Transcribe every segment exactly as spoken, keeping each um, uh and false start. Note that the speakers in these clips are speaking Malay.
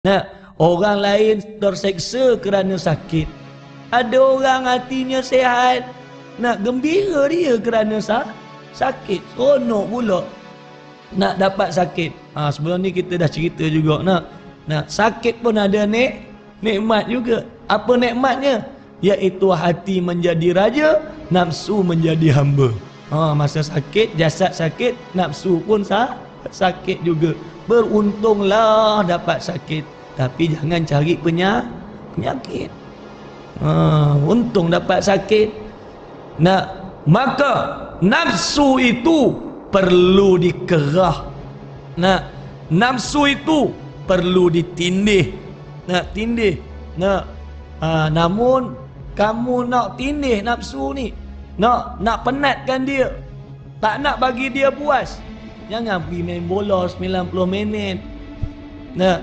Nah, orang lain terseksa kerana sakit. Ada orang hatinya sehat, nak gembira dia kerana sa sakit. Seronok pula nak dapat sakit. Ha, sebelum ni kita dah cerita juga nak nak sakit pun ada nik nikmat juga. Apa nikmatnya? Iaitu hati menjadi raja, nafsu menjadi hamba. Ha, masa sakit, jasad sakit, nafsu pun sa sakit juga. Beruntunglah dapat sakit, tapi jangan cari penya, penyakit. Ha, untung dapat sakit. Nah, maka nafsu itu perlu dikerah. Nah, nafsu itu perlu ditindih. Nah, tindih. Nah, ha, namun kamu nak tindih nafsu ni, nak nak penatkan dia, tak nak bagi dia puas, jangan pergi main bola sembilan puluh minit. Nah.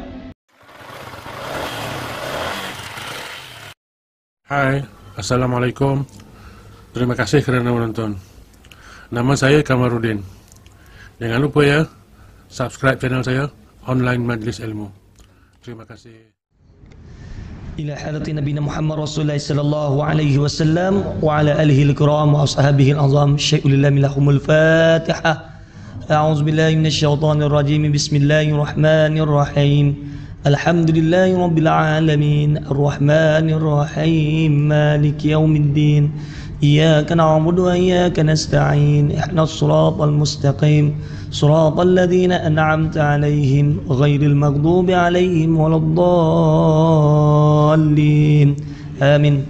Hai, Assalamualaikum. Terima kasih kerana menonton. Nama saya Kamarudin. Jangan lupa ya, subscribe channel saya Online Majlis Ilmu. Terima kasih. Ila halati Nabi Muhammad Rasulullah sallallahu alaihi wasallam wa ala alihi al-kiram wa ashabihi al-azam. Syai'ulillahi lahumul Fatihah. A'udzu billahi minasy syaithanir rajim. Bismillahirrahmanirrahim. Alhamdulillahi rabbil alamin. Arrahmanir rahim. Maliki yaumiddin. Iyyaka na'budu wa iyyaka nasta'in. Ihdinas siratal mustaqim. Siratal ladzina an'amta 'alaihim ghairil maghdubi 'alaihim waladdallin. Amin.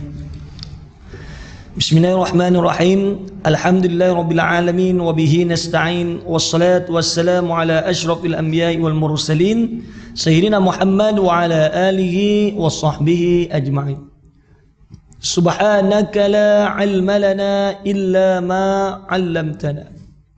Bismillahirrahmanirrahim. Alhamdulillahi rabbil alamin wa bihi nasta'in. Wassalatu wassalamu ala asyrafil anbiya'i wal mursalin sayyidina Muhammad wa ala alihi wa sahbihi ajma'in. Subhanaka la ilma lana illa ma 'allamtana.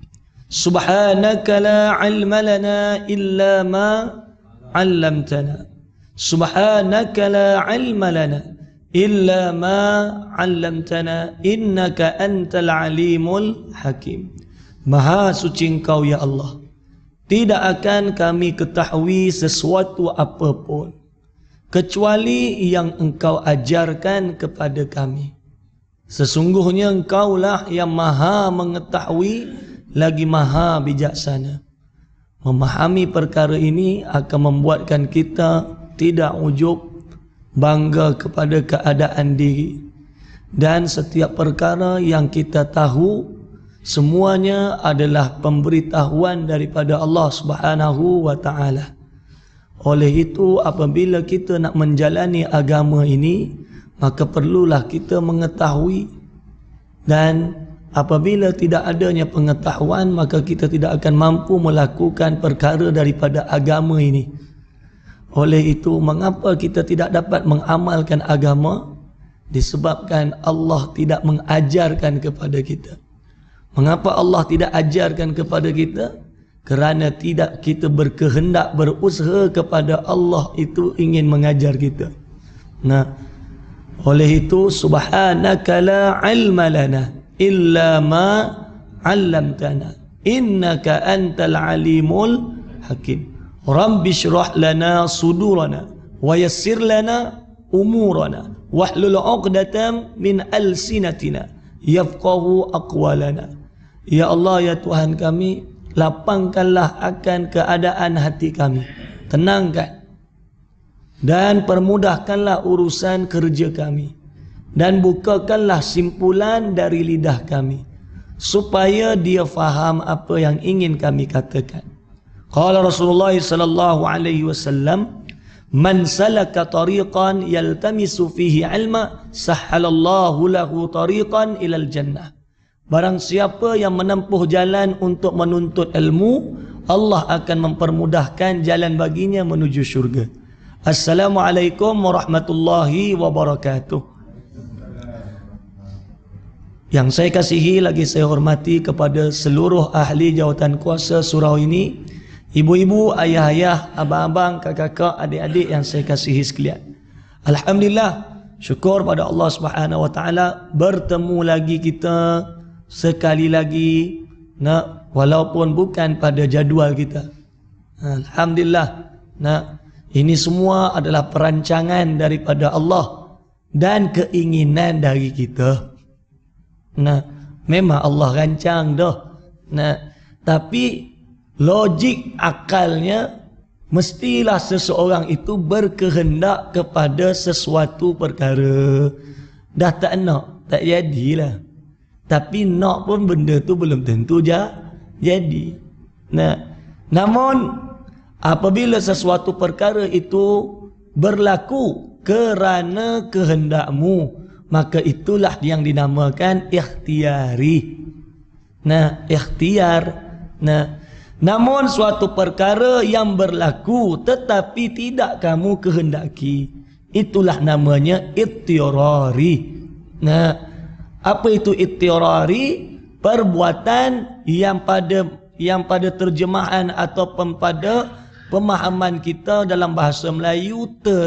Subhanaka la ilma lana illa ma 'allamtana. Subhanaka la ilma lana illa ma 'allamtana innaka antal alimul hakim. Maha suci Engkau ya Allah, tidak akan kami ketahui sesuatu apapun kecuali yang Engkau ajarkan kepada kami. Sesungguhnya Engkaulah yang maha mengetahui lagi maha bijaksana. Memahami perkara ini akan membuatkan kita tidak ujub, bangga kepada keadaan diri. Dan setiap perkara yang kita tahu, semuanya adalah pemberitahuan daripada Allah Subhanahu wa ta'ala. Oleh itu, apabila kita nak menjalani agama ini, maka perlulah kita mengetahui. Dan apabila tidak adanya pengetahuan, maka kita tidak akan mampu melakukan perkara daripada agama ini. Oleh itu, mengapa kita tidak dapat mengamalkan agama? Disebabkan Allah tidak mengajarkan kepada kita. Mengapa Allah tidak ajarkan kepada kita? Kerana tidak kita berkehendak, berusaha kepada Allah itu ingin mengajar kita. Nah, oleh itu, subhanaka la ilma lana illa ma 'allamtana innaka antal alimul hakim. Rabbi shrah lana sudurana wa yassir lana umurana wahlul 'uqdatam min alsinatina yafqahu aqwalana. Ya Allah, ya Tuhan kami, lapangkanlah akan keadaan hati kami, tenangkan dan permudahkanlah urusan kerja kami, dan bukakanlah simpulan dari lidah kami, supaya dia faham apa yang ingin kami katakan. Qala Rasulullah sallallahu alaihi wasallam, man salaka tariqan yaltamisu fihi ilma sahhalallahu lahu tariqan ilal jannah. Barang siapa yang menempuh jalan untuk menuntut ilmu, Allah akan mempermudahkan jalan baginya menuju syurga. Assalamualaikum warahmatullahi wabarakatuh. Yang saya kasihi lagi saya hormati kepada seluruh ahli jawatan kuasa surau ini, ibu-ibu, ayah-ayah, abang-abang, kakak-kakak, adik-adik yang saya kasihi sekalian. Alhamdulillah, syukur pada Allah Subhanahu wa taala, bertemu lagi kita sekali lagi, nak, walaupun bukan pada jadual kita. Alhamdulillah, nak, Ini semua adalah perancangan daripada Allah dan keinginan dari kita. Nah, memang Allah rancang dah. Nah, tapi logik akalnya mestilah seseorang itu berkehendak kepada sesuatu perkara. Dah tak nak, tak jadilah. Tapi nak pun benda tu belum tentu ja, jadi. Nah, namun apabila sesuatu perkara itu berlaku kerana kehendakmu, maka itulah yang dinamakan ikhtiari. Nah, ikhtiar. Nah, namun suatu perkara yang berlaku tetapi tidak kamu kehendaki, itulah namanya ittirari. Nah, apa itu ittirari? Perbuatan yang pada yang pada terjemahan atau pada pemahaman kita dalam bahasa Melayu ter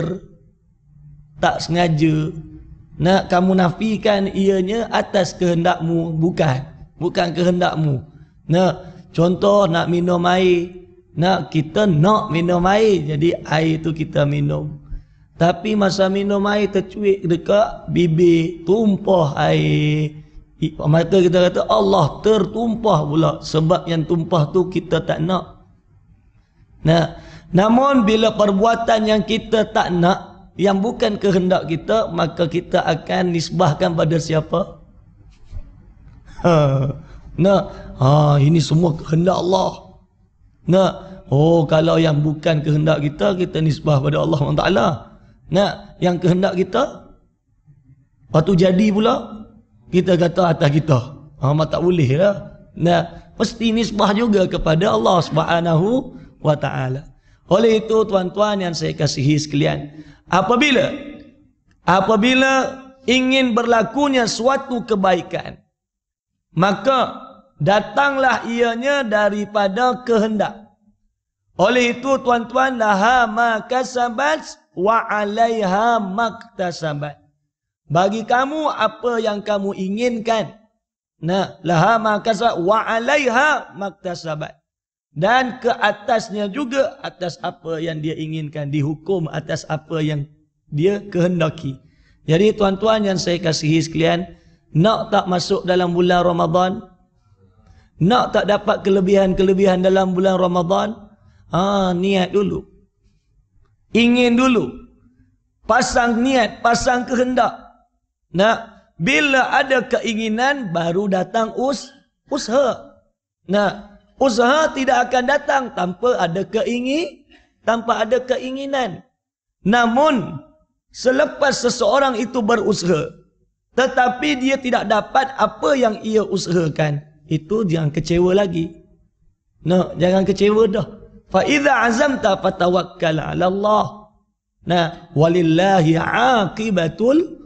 tak sengaja. Nak kamu nafikan ianya atas kehendakmu, bukan bukan kehendakmu. Nak contoh nak minum air, nak kita nak minum air, jadi air itu kita minum. Tapi masa minum air tercuit dekat bibir, tumpah air. Maka kita kata Allah tertumpah pula, sebab yang tumpah tu kita tak nak. Nah, namun bila perbuatan yang kita tak nak, yang bukan kehendak kita, maka kita akan nisbahkan pada siapa? Ha, nah, ha, ini semua kehendak Allah. Nah, oh kalau yang bukan kehendak kita, kita nisbah pada Allah subhanahu wa taala. Nah, yang kehendak kita, waktu jadi pula kita kata atas kita. Ha, mak tak boleh lah. Nah, mesti nisbah juga kepada Allah Subhanahu wa taala. Oleh itu tuan-tuan yang saya kasihi sekalian, apabila apabila ingin berlakunya suatu kebaikan, maka datanglah ianya daripada kehendak. Oleh itu tuan-tuan, laha ma kasabat wa 'alaiha maktasabat. Bagi kamu apa yang kamu inginkan. Nah, laha ma kasabat wa 'alaiha maktasabat. Dan ke atasnya juga, atas apa yang dia inginkan, dihukum atas apa yang dia kehendaki. Jadi tuan-tuan yang saya kasihi sekalian, nak tak masuk dalam bulan Ramadan, nak tak dapat kelebihan-kelebihan dalam bulan Ramadan, ha, niat dulu. Ingin dulu. Pasang niat, pasang kehendak. Nah, bila ada keinginan baru datang us usaha. Nah, usaha tidak akan datang tanpa ada keingin, tanpa ada keinginan. Namun selepas seseorang itu berusaha, tetapi dia tidak dapat apa yang ia usahakan, itu jangan kecewa lagi. Nah, jangan kecewa dah. Fa idza azamta fatawakkal 'ala Allah. Nah, walillahi 'aqibatul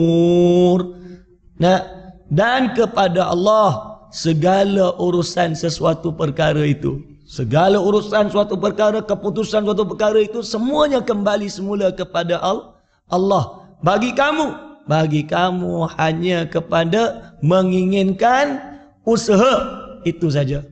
umur. Nah, dan kepada Allah segala urusan sesuatu perkara itu. Segala urusan suatu perkara, keputusan suatu perkara itu semuanya kembali semula kepada Allah. Bagi kamu, bagi kamu hanya kepada menginginkan usaha itu saja.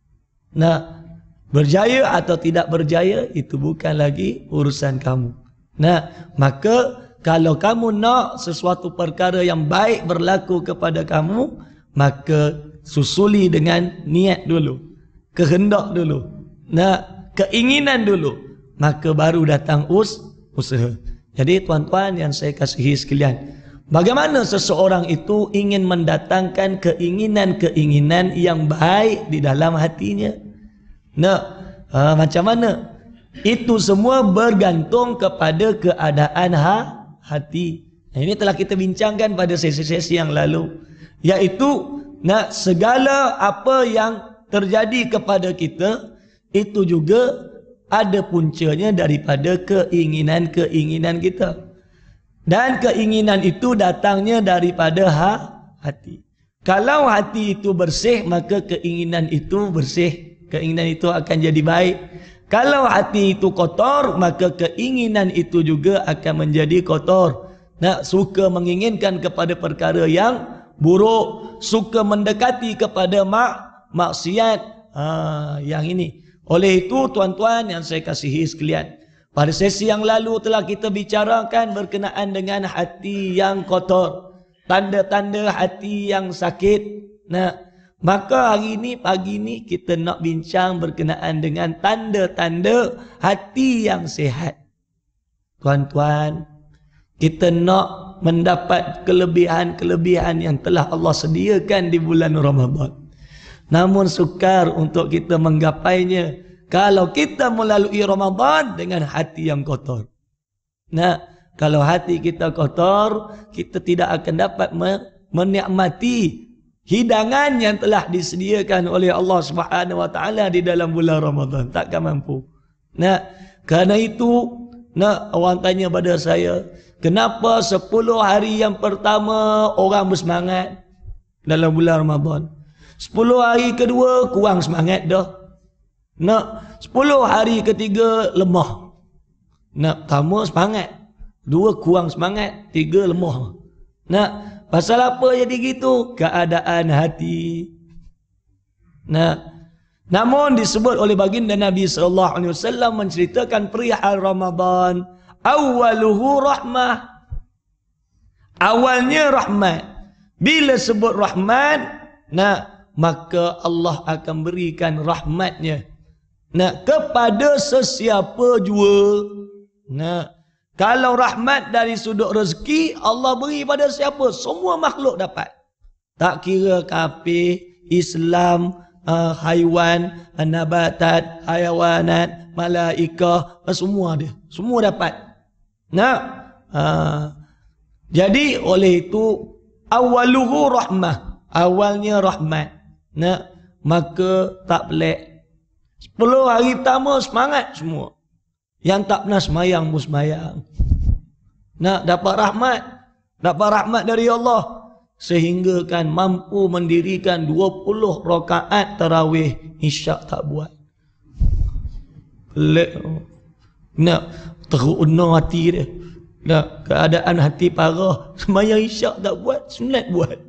Nah, berjaya atau tidak berjaya itu bukan lagi urusan kamu. Nah, maka kalau kamu nak sesuatu perkara yang baik berlaku kepada kamu, maka susuli dengan niat dulu, kehendak dulu, nah, keinginan dulu, maka baru datang us usaha. Jadi tuan-tuan yang saya kasihi sekalian, bagaimana seseorang itu ingin mendatangkan keinginan-keinginan yang baik di dalam hatinya? Nah, ha, macam mana? Itu semua bergantung kepada keadaan ha, hati. Nah, ini telah kita bincangkan pada sesi-sesi yang lalu, yaitu nah, segala apa yang terjadi kepada kita itu juga ada puncanya daripada keinginan-keinginan kita. Dan keinginan itu datangnya daripada ha, hati. Kalau hati itu bersih, maka keinginan itu bersih. Keinginan itu akan jadi baik. Kalau hati itu kotor, maka keinginan itu juga akan menjadi kotor. Nak suka menginginkan kepada perkara yang buruk, suka mendekati kepada mak maksiat. Ha, yang ini. Oleh itu tuan-tuan yang saya kasihi sekalian, Pada sesi yang lalu telah kita bicarakan berkenaan dengan hati yang kotor, tanda-tanda hati yang sakit. Nah, maka hari ini, pagi ini kita nak bincang berkenaan dengan tanda-tanda hati yang sihat. Tuan-tuan, kita nak mendapat kelebihan-kelebihan yang telah Allah sediakan di bulan Ramadan. Namun sukar untuk kita menggapainya kalau kita melalui Ramadan dengan hati yang kotor. Nah, kalau hati kita kotor, kita tidak akan dapat menikmati hidangan yang telah disediakan oleh Allah Subhanahu wa taala di dalam bulan Ramadan. Takkan mampu. Nah, kerana itu, nah, orang tanya pada saya, kenapa sepuluh hari yang pertama orang bersemangat dalam bulan Ramadan? sepuluh hari kedua kurang semangat dah. Nak sepuluh hari ketiga lemah. Nak pertama semangat, dua kurang semangat, tiga lemah. Nak pasal apa jadi gitu? Keadaan hati. Nah, namun disebut oleh baginda Nabi sallallahu alaihi wasallam menceritakan perihal Ramadan, awaluhu rahmah. Awalnya rahmat. Bila sebut rahmat, nah, maka Allah akan berikan rahmatnya, nah, kepada sesiapa jua. Nah, kalau rahmat dari sudut rezeki, Allah beri pada siapa? Semua makhluk dapat. Tak kira kafir, Islam, uh, haiwan, nabatat, hayawanat, malaikah, uh, semua dia. Semua dapat. Nah, uh, jadi oleh itu, awaluhu rahmah. Awalnya rahmat. Nah, maka tak pelik. Sepuluh hari pertama semangat semua. Yang tak pernah semayang pun semayang. Nak dapat rahmat. Dapat rahmat dari Allah. Sehingga kan mampu mendirikan dua puluh rakaat tarawih. Isyak tak buat. Pelik. Nak teruna hati dia. Nak keadaan hati parah. Semayang isyak tak buat. Sunat buat.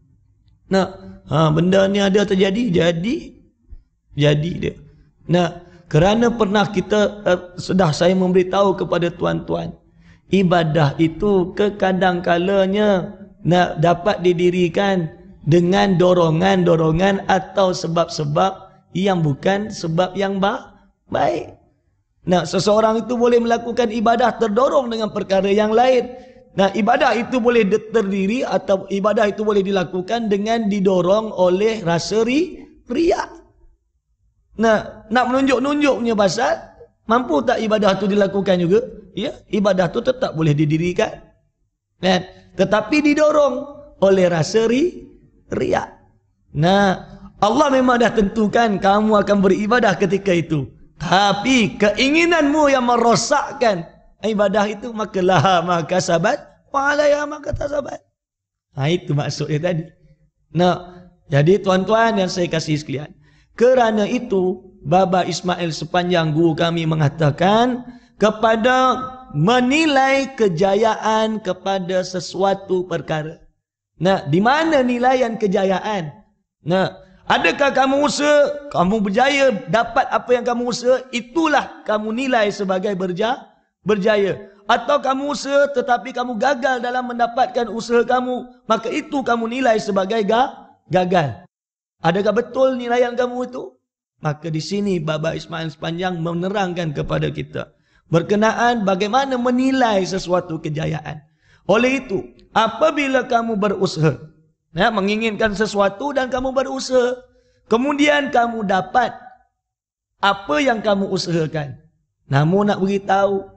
Nak ha, benda ni ada terjadi. Jadi. Jadi dia. Nah, kerana pernah kita uh, sudah saya memberitahu kepada tuan-tuan, ibadah itu kekadang-kalanya nak dapat didirikan dengan dorongan-dorongan atau sebab-sebab yang bukan sebab yang ba baik. Nah, seseorang itu boleh melakukan ibadah terdorong dengan perkara yang lain. Nah, ibadah itu boleh terdiri atau ibadah itu boleh dilakukan dengan didorong oleh rasa ri, riak. Nah, nak menunjuk-nunjuk punya pasal, mampu tak ibadah tu dilakukan juga? Ya, ibadah tu tetap boleh didirikan. Kan? Tetapi didorong oleh rasa ri, riak. Nah, Allah memang dah tentukan kamu akan beribadah ketika itu. Tapi keinginanmu yang merosakkan ibadah itu, maka laha maka sabat, wa alaiha maka tasabat. Nah, itu maksudnya tadi. Nah, jadi tuan-tuan yang saya kasih sekalian, kerana itu, Baba Ismail sepanjang guru kami mengatakan, kepada menilai kejayaan kepada sesuatu perkara. Nah, di mana nilaian kejayaan? Nah, adakah kamu usaha, kamu berjaya, dapat apa yang kamu usaha, itulah kamu nilai sebagai berja, berjaya. Atau kamu usaha tetapi kamu gagal dalam mendapatkan usaha kamu, maka itu kamu nilai sebagai ga, gagal. Adakah betul nilaian kamu itu? Maka di sini Baba Ismail sepanjang menerangkan kepada kita berkenaan bagaimana menilai sesuatu kejayaan. Oleh itu, apabila kamu berusaha, ya, menginginkan sesuatu dan kamu berusaha, kemudian kamu dapat apa yang kamu usahakan, namun nak beritahu,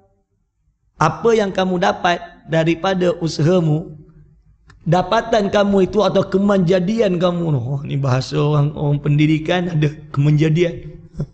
apa yang kamu dapat daripada usahamu, dapatan kamu itu atau kemenjadian kamu, oh, ni bahasa orang orang pendidikan ada kemenjadian.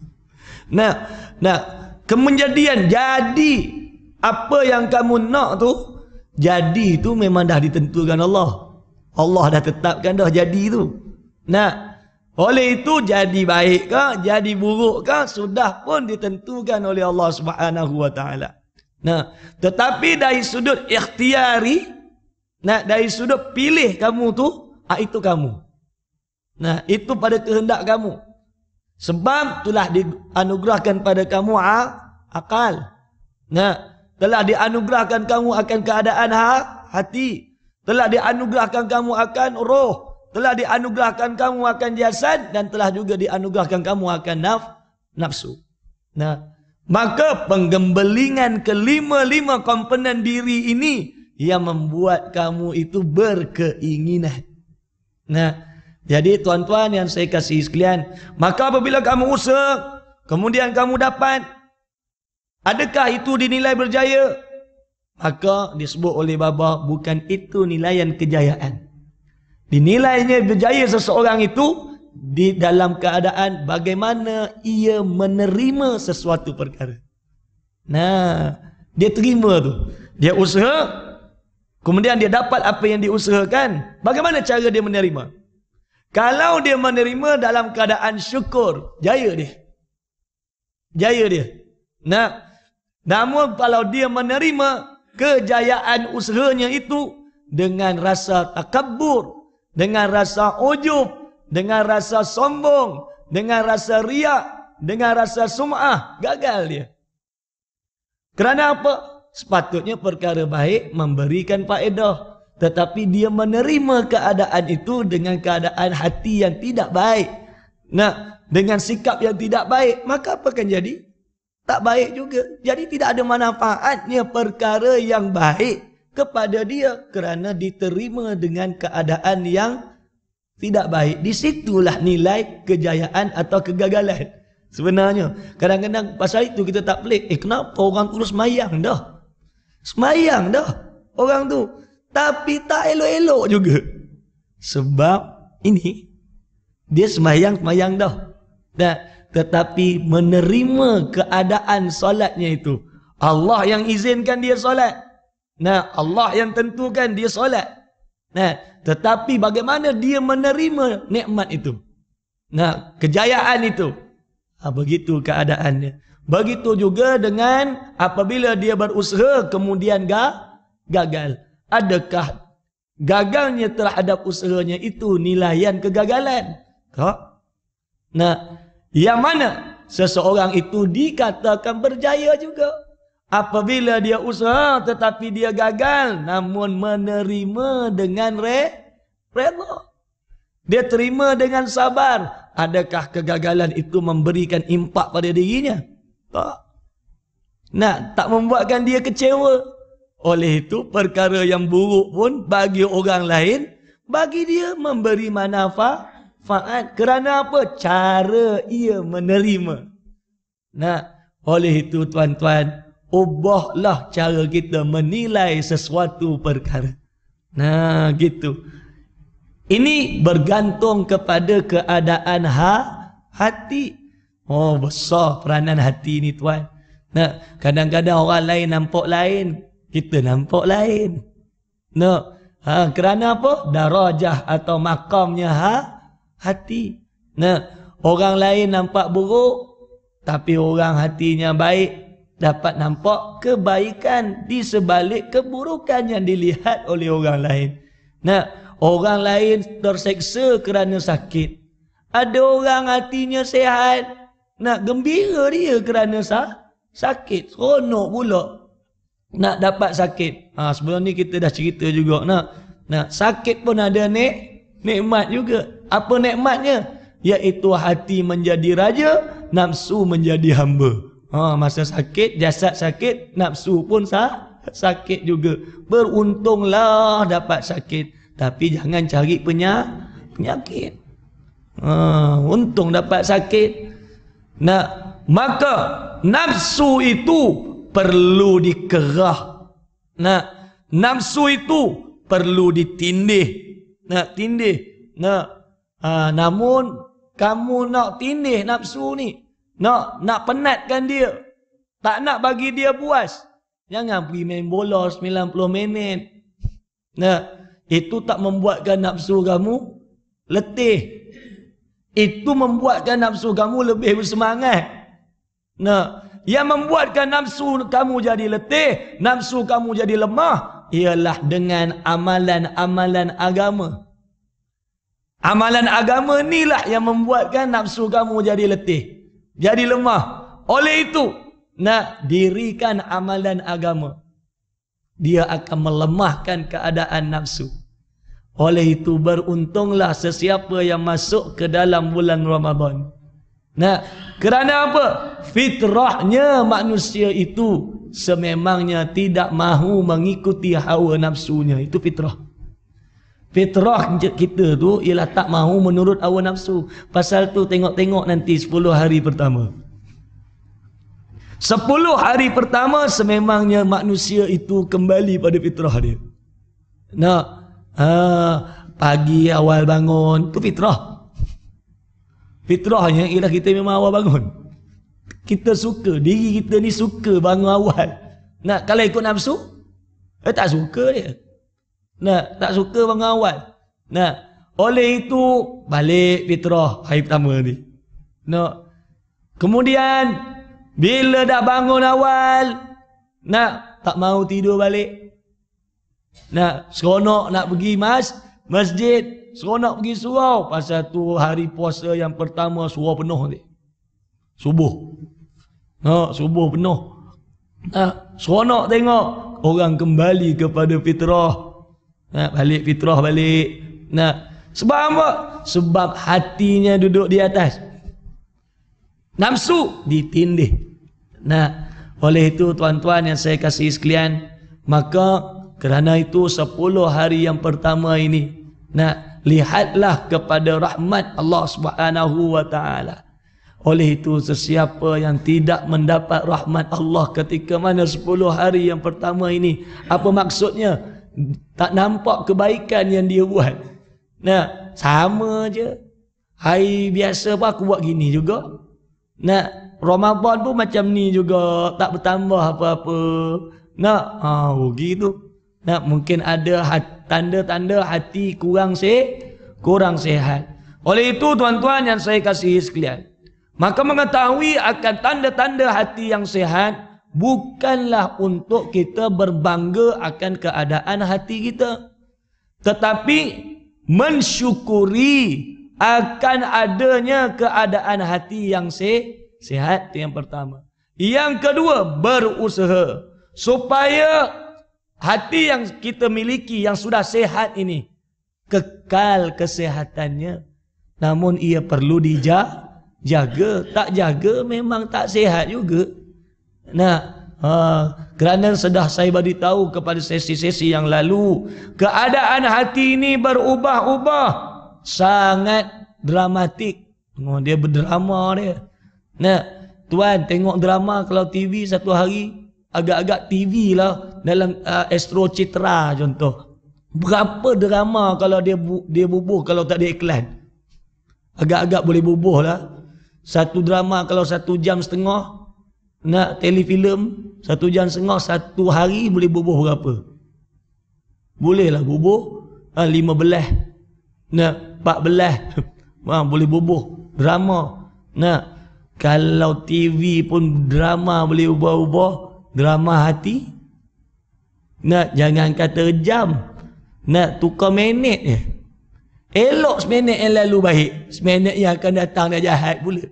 Nah, nah, kemenjadian, jadi apa yang kamu nak tu, jadi itu memang dah ditentukan Allah. Allah dah tetapkan dah jadi itu. Nah, oleh itu jadi baik ke, jadi buruk ke, sudah pun ditentukan oleh Allah Subhanahu wa taala. Nah, tetapi dari sudut ikhtiari, nah, dari sudut pilih kamu tu, ah, itu kamu. Nah, itu pada kehendak kamu. Sebab itulah dianugerahkan pada kamu ah, akal. Nah, telah dianugerahkan kamu akan keadaan ha, hati. Telah dianugerahkan kamu akan roh. Telah dianugerahkan kamu akan jasad. Dan telah juga dianugerahkan kamu akan naf, nafsu. Nah, maka penggembelingan kelima-lima komponen diri ini yang membuat kamu itu berkeinginan. Nah, jadi tuan-tuan yang saya kasih sekalian, maka apabila kamu usaha, kemudian kamu dapat, adakah itu dinilai berjaya? Maka disebut oleh Baba, bukan itu nilaian kejayaan. Dinilainya berjaya seseorang itu di dalam keadaan bagaimana ia menerima sesuatu perkara. Nah, dia terima tu. Dia usaha, kemudian dia dapat apa yang diusahakan. Bagaimana cara dia menerima? Kalau dia menerima dalam keadaan syukur, jaya dia. Jaya dia. Nah, namun kalau dia menerima kejayaan usahanya itu dengan rasa takabur, dengan rasa ujub, dengan rasa sombong, dengan rasa riak, dengan rasa sum'ah, gagal dia. Kerana apa? Sepatutnya perkara baik memberikan faedah, tetapi dia menerima keadaan itu dengan keadaan hati yang tidak baik. Nah, dengan sikap yang tidak baik, maka apa akan jadi? Tak baik juga. Jadi tidak ada manfaatnya perkara yang baik kepada dia kerana diterima dengan keadaan yang tidak baik. Di situlah nilai kejayaan atau kegagalan. Sebenarnya kadang-kadang pasal itu kita tak pelik. Eh, kenapa orang tu semayang dah? Semayang dah orang tu, tapi tak elok-elok juga. Sebab ini dia semayang-semayang dah. Nah, tetapi menerima keadaan solatnya itu. Allah yang izinkan dia solat. Nah, Allah yang tentukan dia solat. Nah, tetapi bagaimana dia menerima nikmat itu? Nah, kejayaan itu. Ha, begitu keadaannya. Begitu juga dengan apabila dia berusaha kemudian ga, gagal. Adakah gagalnya terhadap usahanya itu nilaian kegagalan? Tak. Nah, yang mana seseorang itu dikatakan berjaya juga apabila dia usaha tetapi dia gagal, namun menerima dengan re, rela. Dia terima dengan sabar. Adakah kegagalan itu memberikan impak pada dirinya? Tak. Nah, tak membuatkan dia kecewa. Oleh itu perkara yang buruk pun bagi orang lain, bagi dia memberi manfaat. Faat. Kerana apa? Cara ia menerima. Nah, oleh itu tuan-tuan, ubahlah cara kita menilai sesuatu perkara. Nah, gitu. Ini bergantung kepada keadaan ha, hati. Oh, besar peranan hati ni tuan. Nah, kadang-kadang orang lain nampak lain, kita nampak lain. Nah, ha, kerana apa? Darajah atau makamnya ha, hati. Nah, orang lain nampak buruk, tapi orang hatinya baik, dapat nampak kebaikan di sebalik keburukan yang dilihat oleh orang lain. Nah, orang lain terseksa kerana sakit. Ada orang hatinya sehat, nak gembira dia kerana sah, sakit. Seronok pula nak dapat sakit. Ha, sebelum ni kita dah cerita juga. Nak, nak sakit pun ada nik, nikmat juga. Apa nikmatnya? Iaitu hati menjadi raja, nafsu menjadi hamba. Ha, masa sakit, jasad sakit, nafsu pun sah, sakit juga. Beruntunglah dapat sakit. Tapi jangan cari penyakit. Ha, untung dapat sakit. Nah, maka nafsu itu perlu dikerah. Nah, nafsu itu perlu ditindih. Nah, tindih. Nah, ha, namun kamu nak tindih nafsu ni, nak nak penatkan dia, tak nak bagi dia puas, jangan pergi main bola sembilan puluh minit. Nah, itu tak membuatkan nafsu kamu letih. Itu membuatkan nafsu kamu lebih bersemangat. Nah, yang membuatkan nafsu kamu jadi letih, nafsu kamu jadi lemah, ialah dengan amalan-amalan agama. Amalan agama inilah yang membuatkan nafsu kamu jadi letih, jadi lemah. Oleh itu, nak dirikan amalan agama, dia akan melemahkan keadaan nafsu. Oleh itu beruntunglah sesiapa yang masuk ke dalam bulan Ramadan. Nah, kerana apa? Fitrahnya manusia itu sememangnya tidak mahu mengikuti hawa nafsunya. Itu fitrah. Fitrah kita tu ialah tak mahu menurut hawa nafsu. Pasal tu tengok-tengok nanti sepuluh hari pertama. sepuluh hari pertama sememangnya manusia itu kembali pada fitrah dia. Nah, ha, pagi awal bangun tu fitrah. Fitrahnya ialah kita memang awal bangun. Kita suka, diri kita ni suka bangun awal. Nak kalau ikut nafsu, eh tak suka dia. Nak tak suka bangun awal. Nah, oleh itu balik fitrah hari pertama ni. Nak kemudian bila dah bangun awal, nak tak mau tidur balik. Nak seronok nak pergi mas masjid, seronok pergi surau. Pasal tu hari puasa yang pertama surau penuh ni. Subuh. Ha, subuh penuh. Ha, seronok tengok orang kembali kepada fitrah. Ha, balik fitrah balik. Nah, sebab apa? Sebab hatinya duduk di atas. Nafsu ditindih. Nah, oleh itu tuan-tuan yang saya kasih sekalian, maka kerana itu sepuluh hari yang pertama ini, nah, lihatlah kepada rahmat Allah Subhanahu wa taala. Oleh itu sesiapa yang tidak mendapat rahmat Allah ketika mana sepuluh hari yang pertama ini, apa maksudnya? Tak nampak kebaikan yang dia buat. Nah, sama je. Hari biasa pun aku buat gini juga. Nah, Ramadan pun macam ni juga, tak bertambah apa-apa. Nah, ha, begitu. Nah, mungkin ada tanda-tanda hati kurang se kurang sehat. Oleh itu tuan-tuan yang saya kasihi sekalian, maka mengetahui akan tanda-tanda hati yang sehat bukanlah untuk kita berbangga akan keadaan hati kita, tetapi mensyukuri akan adanya keadaan hati yang se sehat. Itu yang pertama. Yang kedua, berusaha supaya hati yang kita miliki yang sudah sehat ini kekal kesehatannya. Namun ia perlu dijaga. Tak jaga memang tak sehat juga. Nah, ha, kerana sudah saya bagi tahu kepada sesi-sesi yang lalu, keadaan hati ini berubah-ubah sangat dramatik. Oh, dia berdrama dia. Nah, tuan tengok drama kalau T V satu hari agak-agak T V lah dalam uh, Astro Citra contoh. Berapa drama kalau dia bu dia bubuh kalau tak ada iklan. Agak-agak boleh bubuh lah. Satu drama kalau satu jam setengah, nak telefilm satu jam setengah, satu hari boleh bubuh berapa? Boleh lah bubuh ha, lima belas, nak empat belas ha, boleh bubuh drama. Nak kalau T V pun drama boleh ubah-ubah, drama hati. Nak jangan kata jam, nak tukar minit je. Elok seminit yang lalu baik, seminit yang akan datang dah jahat pula.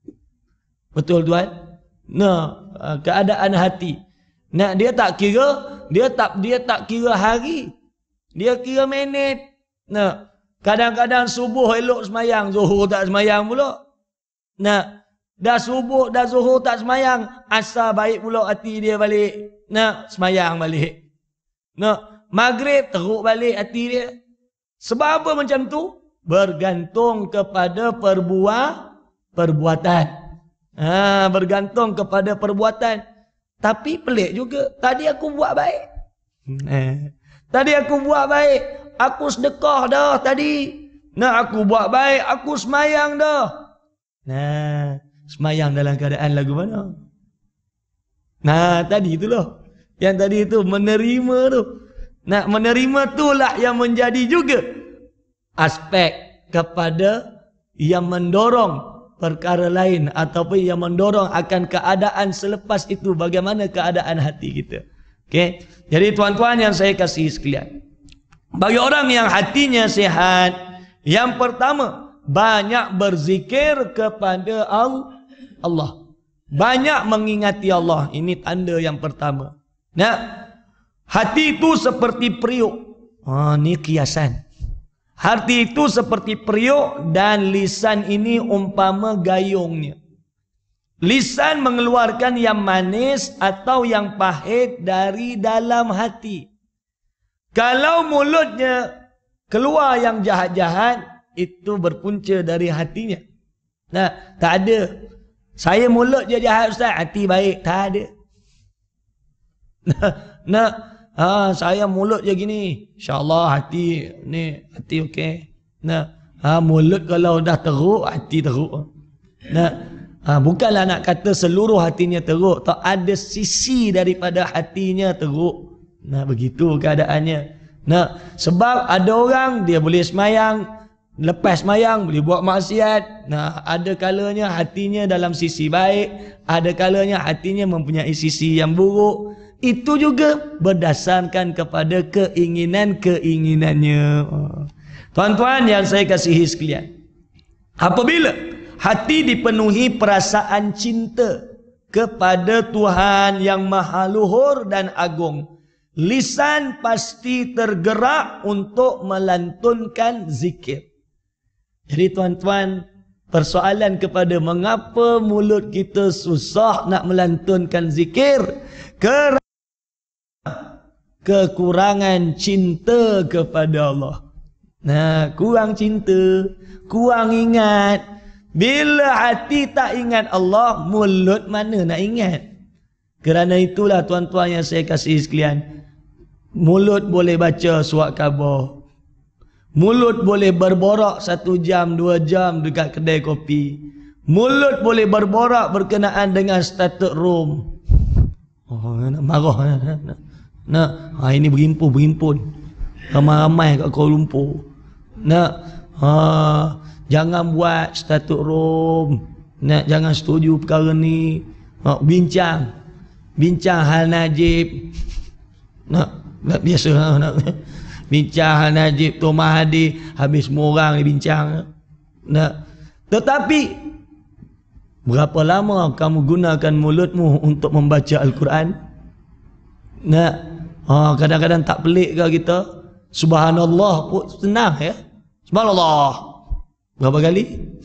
Betul tuan? Nah, keadaan hati. Nah, dia tak kira, dia tak dia tak kira hari. Dia kira minit. Nah, kadang-kadang subuh elok semayang, zuhur tak semayang pula. Nah, dah subuh, dah zuhur tak semayang, asar baik pula hati dia balik. Nah, semayang balik. Nah, maghrib teruk balik hati dia. Sebab apa macam tu? Bergantung kepada perbuat, perbuatan. Ha, bergantung kepada perbuatan. Tapi pelik juga. Tadi aku buat baik. Eh. Tadi aku buat baik. Aku sedekah dah tadi. Nah, aku buat baik. Aku semayang dah. Nah, semayang dalam keadaan lagu mana? Nah, tadi itulah. Yang tadi itu menerima tu. Nah, menerima itulah yang menjadi juga aspek kepada yang mendorong perkara lain ataupun yang mendorong akan keadaan selepas itu, bagaimana keadaan hati kita. Okey. Jadi tuan-tuan yang saya kasih sekalian, bagi orang yang hatinya sehat, yang pertama banyak berzikir kepada Allah. banyak mengingati Allah. Ini tanda yang pertama. Nah, hati itu seperti periuk. Oh, ini kiasan. Hati itu seperti periuk dan lisan ini umpama gayungnya. Lisan mengeluarkan yang manis atau yang pahit dari dalam hati. Kalau mulutnya keluar yang jahat-jahat, itu berpunca dari hatinya. Nah, tak ada. Saya mulut je jahat Ustaz, hati baik. Tak ada. Nah, nah ha, saya mulut je gini. InsyaAllah hati ni, hati okey. Nah, ha, mulut kalau dah teruk, hati teruk. Nah, ha, bukanlah nak kata seluruh hatinya teruk. Tak ada sisi daripada hatinya teruk. Nah, begitu keadaannya. Nah, sebab ada orang dia boleh semayang, lepas semayang boleh buat maksiat. Nah, ada kalanya hatinya dalam sisi baik, ada kalanya hatinya mempunyai sisi yang buruk. Itu juga berdasarkan kepada keinginan-keinginannya. Tuan-tuan yang saya kasihi sekalian, apabila hati dipenuhi perasaan cinta kepada Tuhan yang maha luhur dan agung, lisan pasti tergerak untuk melantunkan zikir. Jadi tuan-tuan, persoalan kepada mengapa mulut kita susah nak melantunkan zikir? Kerana kekurangan cinta kepada Allah. Nah, kurang cinta, kurang ingat. Bila hati tak ingat Allah, mulut mana nak ingat? Kerana itulah tuan-tuan yang saya kasih sekalian, mulut boleh baca surat khabar. Mulut boleh berborak satu jam, dua jam dekat kedai kopi. Mulut boleh berborak berkenaan dengan status room. Oh, nak marah. Nak, nak, nak. Ha, ini berhimpun, berhimpun. Ramai-ramai kat Kuala Lumpur. Nak, ha, jangan buat status room. Nak, jangan setuju perkara ni. Ha, bincang. Bincang hal Najib. Nak, nak biasa. Nak. Bincang hal Najib, Tuan Mahathir, habis semua orang ni bincang. Nah, tetapi berapa lama kamu gunakan mulutmu untuk membaca Al-Quran? Nah, ha, kadang-kadang tak pelik ke kita? Subhanallah pun senang ya. Subhanallah. Berapa kali?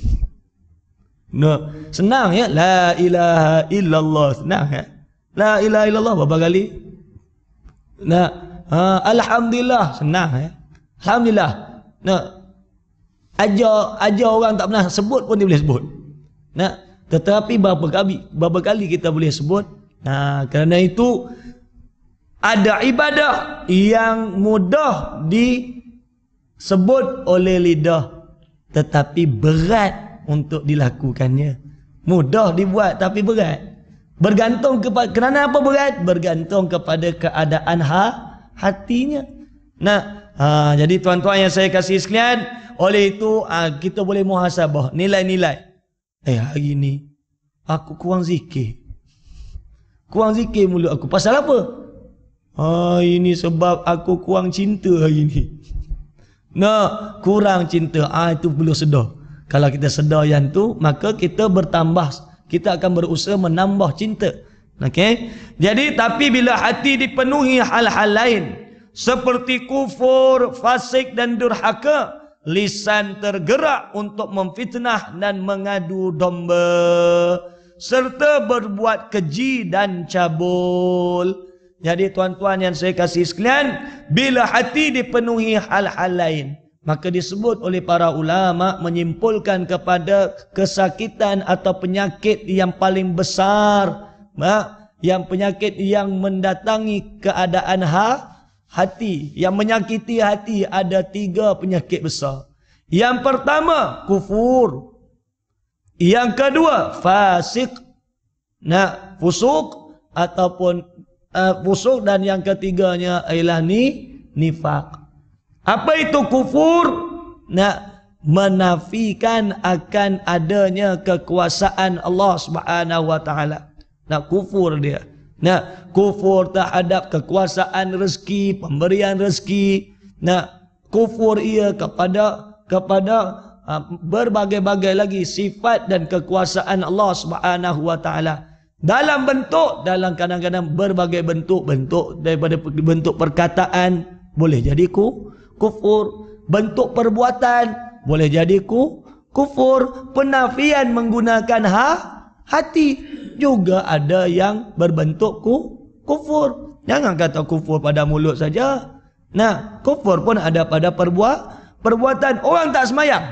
Nah, senang ya. La ilaha illallah, senang ya. La ilaha illallah berapa kali? Nah, ha, alhamdulillah, senang ya. Alhamdulillah. Nah, ajar ajar orang tak pernah sebut pun dia boleh sebut. Nah, tetapi berapa kali berapa kali kita boleh sebut? Nah, kerana itu ada ibadah yang mudah disebut oleh lidah tetapi berat untuk dilakukannya. Mudah dibuat tapi berat. Bergantung kepada, kerana apa berat? Bergantung kepada keadaan ha, hatinya. Nah, ha, jadi tuan-tuan yang saya kasih sekalian, oleh itu ha, kita boleh muhasabah, nilai-nilai. Eh, hari ni aku kurang zikir. Kurang zikir mulut aku. Pasal apa? Ha, ini sebab aku kurang cinta hari ni. Nah, kurang cinta. Ah, itu perlu sedar. Kalau kita sedar yang tu, maka kita bertambah, kita akan berusaha menambah cinta. Okey. Jadi tapi bila hati dipenuhi hal-hal lain seperti kufur, fasik dan durhaka, lisan tergerak untuk memfitnah dan mengadu domba serta berbuat keji dan cabul. Jadi tuan-tuan yang saya kasih sekalian, bila hati dipenuhi hal-hal lain, maka disebut oleh para ulama menyimpulkan kepada kesakitan atau penyakit yang paling besar, yang penyakit yang mendatangi keadaan ha, hati, yang menyakiti hati. Ada tiga penyakit besar. Yang pertama, kufur. Yang kedua, fasik. Nah, fusuk ataupun uh, fusuk, dan yang ketiganya ialah ni nifak. Apa itu kufur? Nah, menafikan akan adanya kekuasaan Allah Subhanahu wa taala. Nah, kufur dia. Nah, kufur terhadap kekuasaan rezeki, pemberian rezeki. Nah, kufur ia kepada kepada uh, berbagai-bagai lagi sifat dan kekuasaan Allah Subhanahu wa taala. Dalam bentuk, dalam kadang-kadang berbagai bentuk-bentuk daripada bentuk perkataan boleh jadi ku, kufur. Bentuk perbuatan boleh jadi ku, kufur. Penafian menggunakan ha, hati juga ada yang berbentuk ku, kufur. Jangan kata kufur pada mulut saja. Nah, kufur pun ada pada perbuat, perbuatan. Orang tak semayang,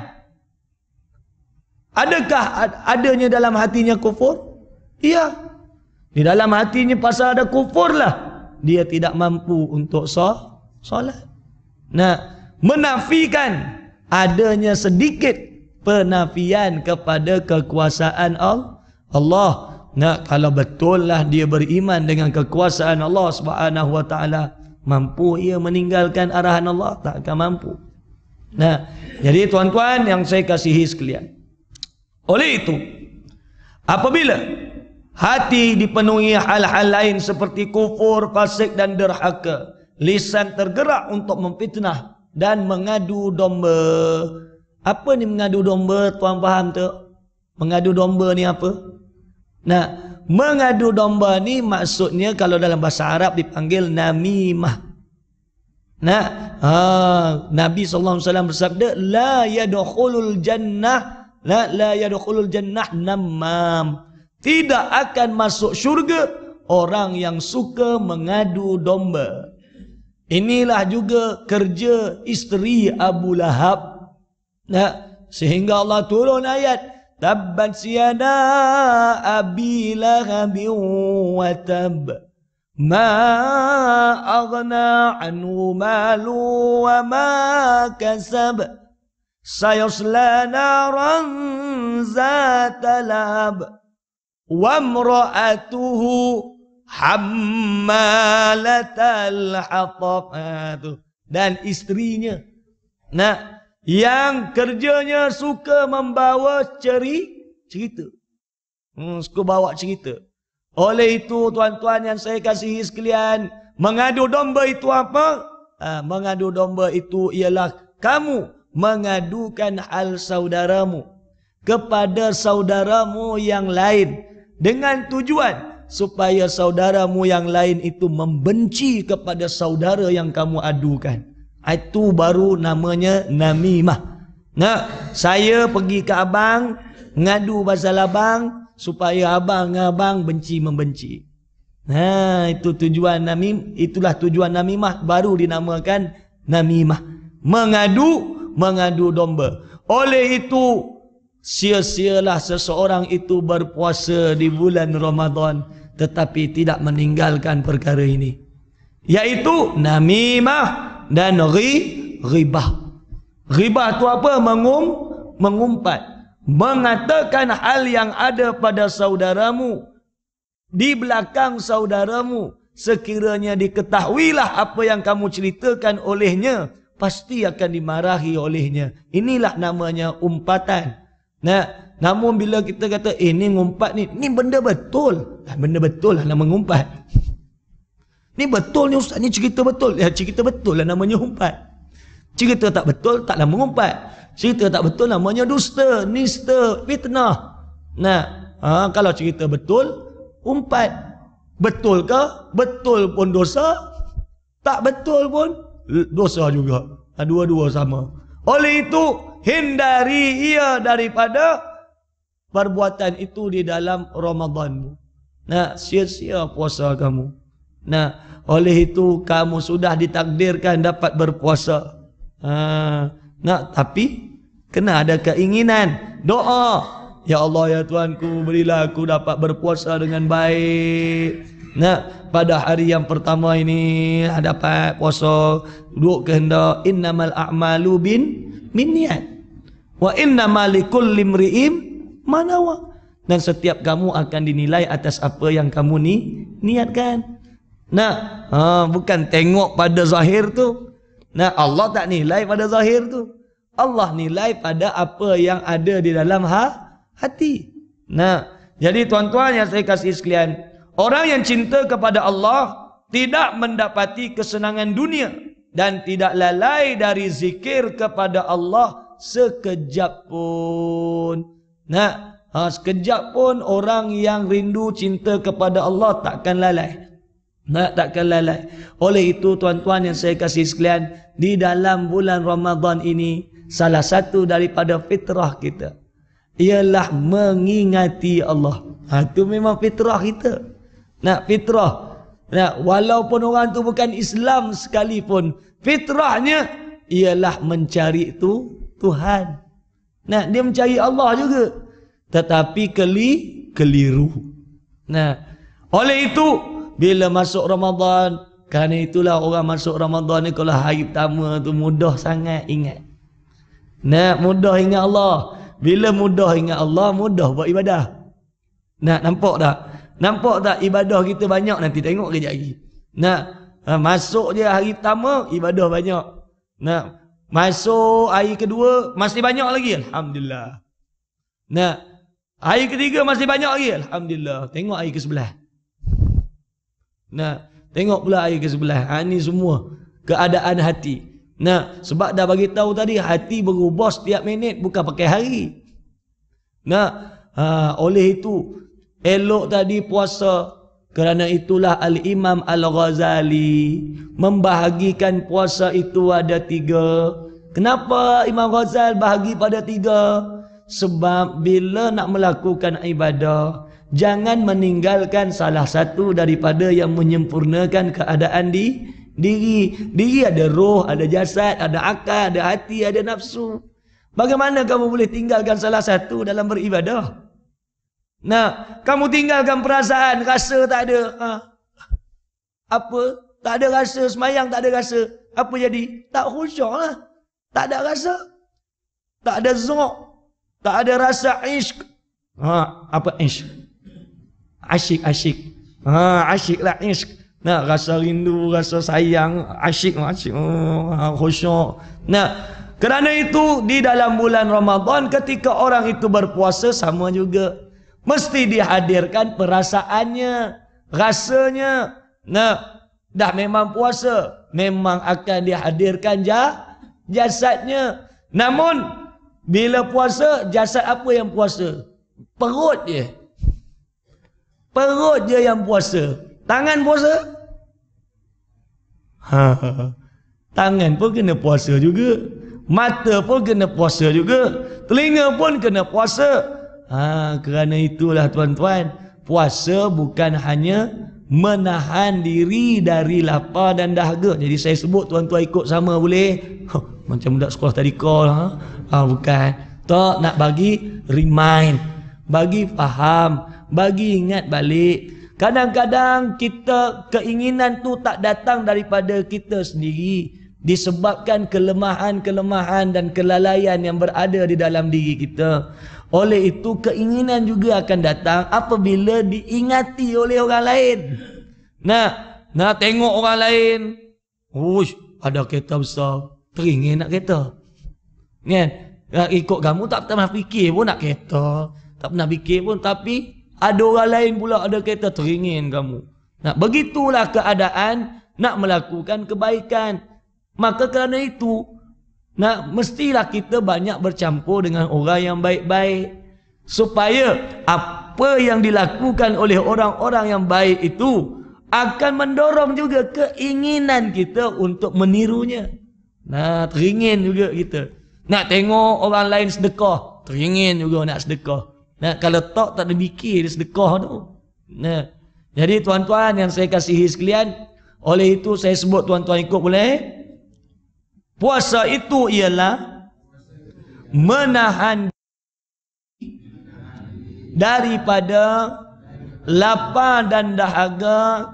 adakah adanya dalam hatinya kufur? Iya. Di dalam hatinya pasal ada kufur lah, dia tidak mampu untuk solat. Nah, menafikan adanya sedikit penafian kepada kekuasaan Allah. Nah, kalau betul lah dia beriman dengan kekuasaan Allah Subhanahu wa taala, mampu ia meninggalkan arahan Allah? Tak akan mampu. Nah, jadi tuan-tuan yang saya kasihi sekalian, oleh itu apabila hati dipenuhi hal-hal lain seperti kufur, fasik dan derhaka, lisan tergerak untuk memfitnah dan mengadu domba. Apa ni mengadu domba? Tuan faham tak? Mengadu domba ni apa? Nah, mengadu domba ni maksudnya kalau dalam bahasa Arab dipanggil namimah. Nah, ha, Nabi sallallahu alaihi wasallam bersabda, la yadkhulul jannah, la la yadkhulul jannah namam. Tidak akan masuk syurga orang yang suka mengadu domba. Inilah juga kerja isteri Abu Lahab. Nah, sehingga Allah turun ayat, tabbat siyada abi lahabin wa tab, ma aghna anhu malu wa ma kasab, sayasla naran zata lahab, wa imra'atuhu hammalatal hatab. Dan istrinya, nah, yang kerjanya suka membawa ceri, cerita. Hmm, suka bawa cerita. Oleh itu tuan-tuan yang saya kasihi sekalian, mengadu domba itu apa? Ha, mengadu domba itu ialah kamu mengadukan hal saudaramu kepada saudaramu yang lain dengan tujuan supaya saudaramu yang lain itu membenci kepada saudara yang kamu adukan. Itu baru namanya namimah. Nah, saya pergi ke abang, ngadu pasal abang supaya abang abang benci membenci. Nah, itu tujuan namim, itulah tujuan namimah, baru dinamakan namimah. Mengadu, mengadu domba. Oleh itu, sia-sialah seseorang itu berpuasa di bulan Ramadan tetapi tidak meninggalkan perkara ini, yaitu namimah dan ghibah. Ghibah itu apa? Mengum, mengumpat, mengatakan hal yang ada pada saudaramu di belakang saudaramu, sekiranya diketahuilah apa yang kamu ceritakan olehnya, pasti akan dimarahi olehnya. Inilah namanya umpatan. Nah, namun bila kita kata eh ni ngumpat ni, ni benda betul, benda betul lah nama ngumpat. Ni betul ni ustaz, ni cerita betul. Ya, cerita betul lah namanya umpat. Cerita tak betul taklah mengumpat. Cerita tak betul namanya dusta, nista, fitnah. Nah, ha, kalau cerita betul, umpat. Betul ke? Betul pun dosa. Tak betul pun dosa juga. Dua-dua sama. Oleh itu, hindari ia daripada perbuatan itu di dalam Ramadanmu. Nah, sia-sia puasa kamu. Nah, oleh itu kamu sudah ditakdirkan dapat berpuasa. Ha, nah, tapi kena ada keinginan, doa. Ya Allah, ya Tuanku, berilah aku dapat berpuasa dengan baik. Nah, pada hari yang pertama ini dapat puasa, duduk kehendak innamal a'malu bin min niat wa innamal likulli imri'in ma nawa. Dan setiap kamu akan dinilai atas apa yang kamu ni niatkan. Nah, ha, bukan tengok pada zahir tu. Nah, Allah tak nilai pada zahir tu. Allah nilai pada apa yang ada di dalam ha, hati. Nah, jadi tuan-tuan yang saya kasih sekalian, orang yang cinta kepada Allah tidak mendapati kesenangan dunia dan tidak lalai dari zikir kepada Allah sekejap pun. Nah, Ha, sekejap pun orang yang rindu cinta kepada Allah takkan lalai. Nak takkan lalai. Oleh itu tuan-tuan yang saya kasih sekalian, di dalam bulan Ramadan ini salah satu daripada fitrah kita ialah mengingati Allah. Ha, itu memang fitrah kita. Nak fitrah. Nak, walaupun orang tu bukan Islam sekalipun, fitrahnya ialah mencari itu Tuhan. Nah, dia mencari Allah juga. Tetapi keli, keliru. Nah, oleh itu bila masuk Ramadan, kerana itulah orang masuk Ramadan ni kalau hari pertama tu mudah sangat ingat. Nah, mudah ingat Allah. Bila mudah ingat Allah, mudah buat ibadah. Nah, nampak tak? Nampak tak ibadah kita banyak nanti tengok kejap lagi. Nah, masuk je hari pertama ibadah banyak. Nah, masuk hari kedua masih banyak lagi, alhamdulillah. Nah, hari ketiga masih banyak lagi, alhamdulillah. Tengok hari ke sebelah. Nah, tengok pula hari ke sebelah. Ha, ni semua keadaan hati. Nah, sebab dah bagi tahu tadi hati berubah setiap minit, bukan pakai hari. Nah, ha, oleh itu elok tadi puasa. Kerana itulah Al-Imam Al-Ghazali membahagikan puasa itu ada tiga. Kenapa Imam Ghazali bahagi pada tiga? Sebab bila nak melakukan ibadah, jangan meninggalkan salah satu daripada yang menyempurnakan keadaan di diri. Diri ada roh, ada jasad, ada akal, ada hati, ada nafsu. Bagaimana kamu boleh tinggalkan salah satu dalam beribadah? Nah, kamu tinggalkan perasaan, rasa tak ada. Ha. Apa? Tak ada rasa, semayang tak ada rasa. Apa jadi? Tak khusyuk lah. Tak ada rasa. Tak ada zok. Tak ada rasa ishq. Ha, apa ishq? Asyik, asyik. Ha, asyik lah ishq. Nah, rasa rindu, rasa sayang, asyik, asyik. Oh, khusyuk. Nah, kerana itu di dalam bulan Ramadan ketika orang itu berpuasa sama juga. Mesti dihadirkan perasaannya, rasanya. Nah, dah memang puasa, memang akan dihadirkan jasadnya. Namun, bila puasa, jasad apa yang puasa? Perut je. Perut je yang puasa. Tangan puasa? Ha, tangan pun kena puasa juga. Mata pun kena puasa juga. Telinga pun kena puasa. Ha, kerana itulah tuan-tuan, puasa bukan hanya menahan diri dari lapar dan dahaga. Jadi saya sebut tuan-tuan ikut sama boleh? Huh, macam budak sekolah tadi call. Ha? Ha, bukan. Tak, nak bagi remind, bagi faham, bagi ingat balik. Kadang-kadang kita keinginan tu tak datang daripada kita sendiri, disebabkan kelemahan-kelemahan dan kelalaian yang berada di dalam diri kita. Oleh itu keinginan juga akan datang apabila diingati oleh orang lain. Nah, nak tengok orang lain. Uish, ada kereta besar. Teringin nak kereta. Kan? Nak ikut kamu tak pernah fikir pun nak kereta. Tak pernah fikir pun. Tapi ada orang lain pula ada kereta, teringin kamu. Nah, begitulah keadaan nak melakukan kebaikan. Maka kerana itu, nah, mestilah kita banyak bercampur dengan orang yang baik-baik. Supaya apa yang dilakukan oleh orang-orang yang baik itu akan mendorong juga keinginan kita untuk menirunya. Nah, teringin juga kita. Nak tengok orang lain sedekah, teringin juga nak sedekah. Nah, kalau tak, tak ada fikir sedekah tu. Nah, jadi tuan-tuan yang saya kasihi sekalian, oleh itu saya sebut tuan-tuan ikut boleh? Puasa itu ialah menahan daripada lapar dan dahaga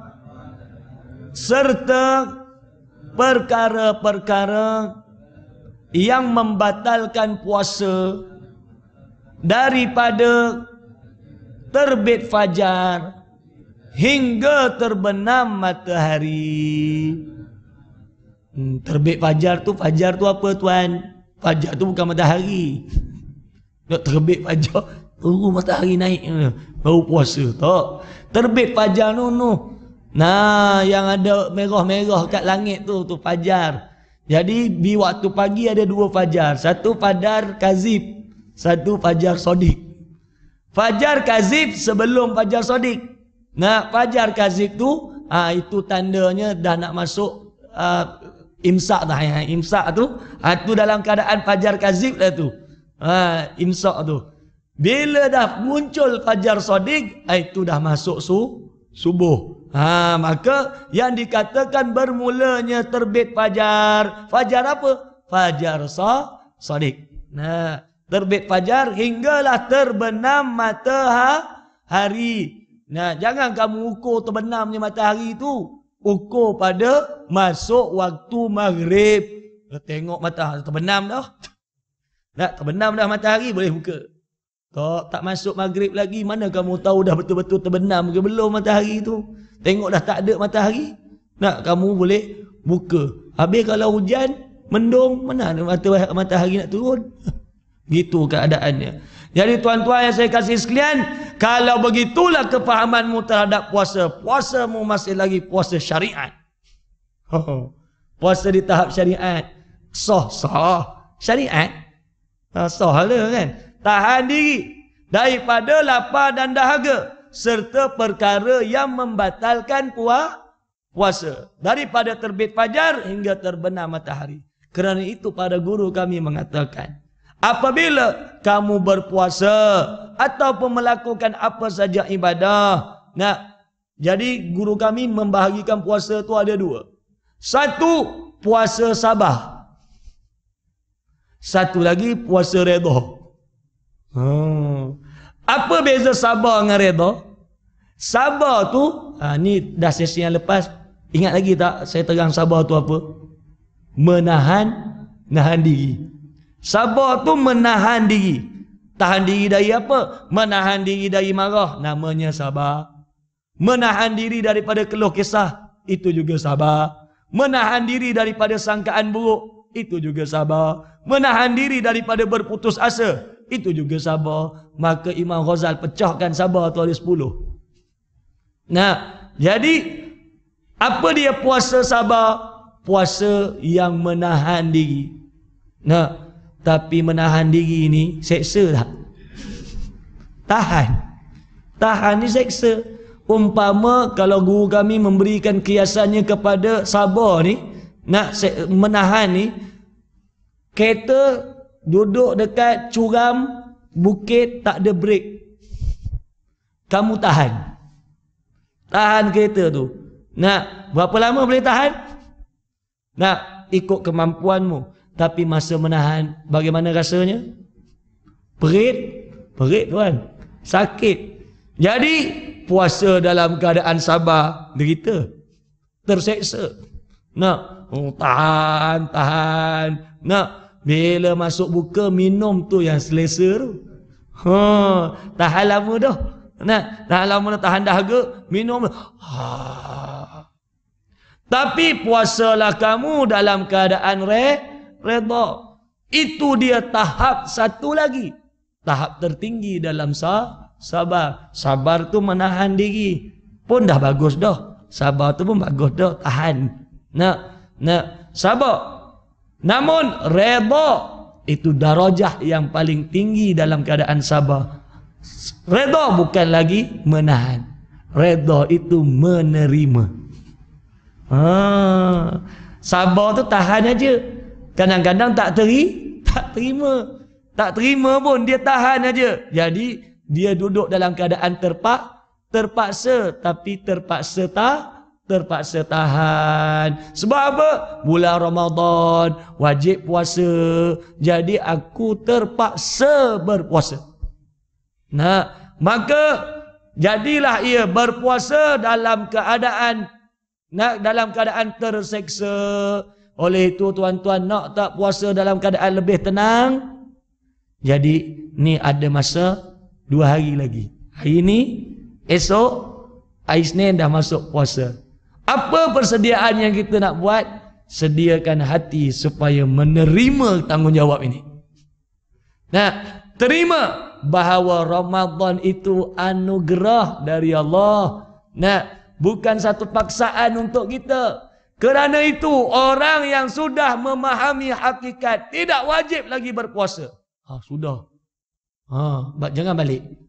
serta perkara-perkara yang membatalkan puasa daripada terbit fajar hingga terbenam matahari. Hmm, terbit fajar tu, fajar tu apa tuan? Fajar tu bukan matahari. Nak terbit fajar, tunggu matahari naik baru puasa. Tak. Terbit fajar tu tu. Nah, yang ada merah-merah kat langit tu tu fajar. Jadi di waktu pagi ada dua fajar. Satu fajar kazib, satu fajar sodik. Fajar kazib sebelum fajar sodik. Nah, fajar kazib tu, ah, itu tandanya dah nak masuk ah, imsak dah. Ya. Imsak tu, ah, tu dalam keadaan fajar kazib lah tu. Ah, imsak tu. Bila dah muncul fajar sodik, ah, itu dah masuk su, subuh. Ha, maka yang dikatakan bermulanya terbit fajar. Fajar apa? Fajar so, sodik. Nah, terbit fajar hinggalah terbenam matahari. Nah, jangan kamu ukur terbenamnya matahari itu. Ukur pada masuk waktu maghrib. Tengok matahari terbenam dah. Nak terbenam dah matahari boleh buka. Tak, tak masuk maghrib lagi, mana kamu tahu dah betul-betul terbenam ke belum matahari itu? Tengok dah tak ada matahari, nak kamu boleh buka. Habis kalau hujan, mendung, mana ada matahari nak turun? Gitu keadaannya. Jadi tuan-tuan yang saya kasih sekalian, kalau begitulah kefahamanmu terhadap puasa, puasamu masih lagi puasa syariat. Puasa di tahap syariat. Sah, sah. Syariat. Sah lah kan. Tahan diri daripada lapar dan dahaga serta perkara yang membatalkan puasa daripada terbit fajar hingga terbenam matahari. Kerana itu para guru kami mengatakan, apabila kamu berpuasa ataupun melakukan apa saja ibadah, nah, jadi guru kami membahagikan puasa itu ada dua. Satu, puasa sabar. Satu lagi, puasa redha. Hmm. Apa beza sabar dengan redha? Sabar tu, ha, ni dah sesi yang lepas, ingat lagi tak saya terang sabar tu apa? Menahan, nahan diri. Sabar tu menahan diri. Tahan diri dari apa? Menahan diri dari marah, namanya sabar. Menahan diri daripada keluh kesah, itu juga sabar. Menahan diri daripada sangkaan buruk, itu juga sabar. Menahan diri daripada berputus asa, itu juga sabar. Maka Imam Ghazal pecahkan sabar tu ada sepuluh. Nah, jadi apa dia puasa sabar? Puasa yang menahan diri. Nah, tapi menahan diri ni seksa tak? Tahan. Tahan ni seksa. Umpama kalau guru kami memberikan kiasannya kepada sabar ni, nak menahan ni, kereta duduk dekat curam bukit tak ada brek. Kamu tahan. Tahan kereta tu. Nak berapa lama boleh tahan? Nak ikut kemampuanmu. Tapi masa menahan, bagaimana rasanya? Perit. Perit tuan. Sakit. Jadi puasa dalam keadaan sabar, derita. Terseksa. Nak oh, tahan, tahan. Nak bila masuk buka, minum tu yang selesa tu. Ha, tahan lama dah. Nah, tahan lama dah, tahan dahaga, minum. Ha. Tapi puasalah kamu dalam keadaan re, redha. Itu dia tahap satu lagi. Tahap tertinggi dalam sa, sabar. Sabar tu menahan diri. Pun dah bagus dah. Sabar tu pun bagus dah. Tahan. Nak, nak sabar. Namun redha itu darajah yang paling tinggi dalam keadaan sabar. Redha bukan lagi menahan. Redha itu menerima. Ha, sabar tu tahan aja. Kadang-kadang tak teri, tak terima. Tak terima pun dia tahan aja. Jadi dia duduk dalam keadaan terpak, terpaksa, tapi terpaksa tak terpaksa tahan. Sebab apa? Bulan Ramadan wajib puasa. Jadi aku terpaksa berpuasa. Nah, maka jadilah ia berpuasa dalam keadaan nak dalam keadaan terseksa. Oleh itu tuan-tuan, nak tak puasa dalam keadaan lebih tenang? Jadi ni ada masa dua hari lagi. Hari ni, esok, hari Isnin dah masuk puasa. Apa persediaan yang kita nak buat? Sediakan hati supaya menerima tanggungjawab ini. Nah, terima bahawa Ramadan itu anugerah dari Allah. Nah, bukan satu paksaan untuk kita. Kerana itu orang yang sudah memahami hakikat tidak wajib lagi berpuasa. Ha, sudah. Ha, jangan balik.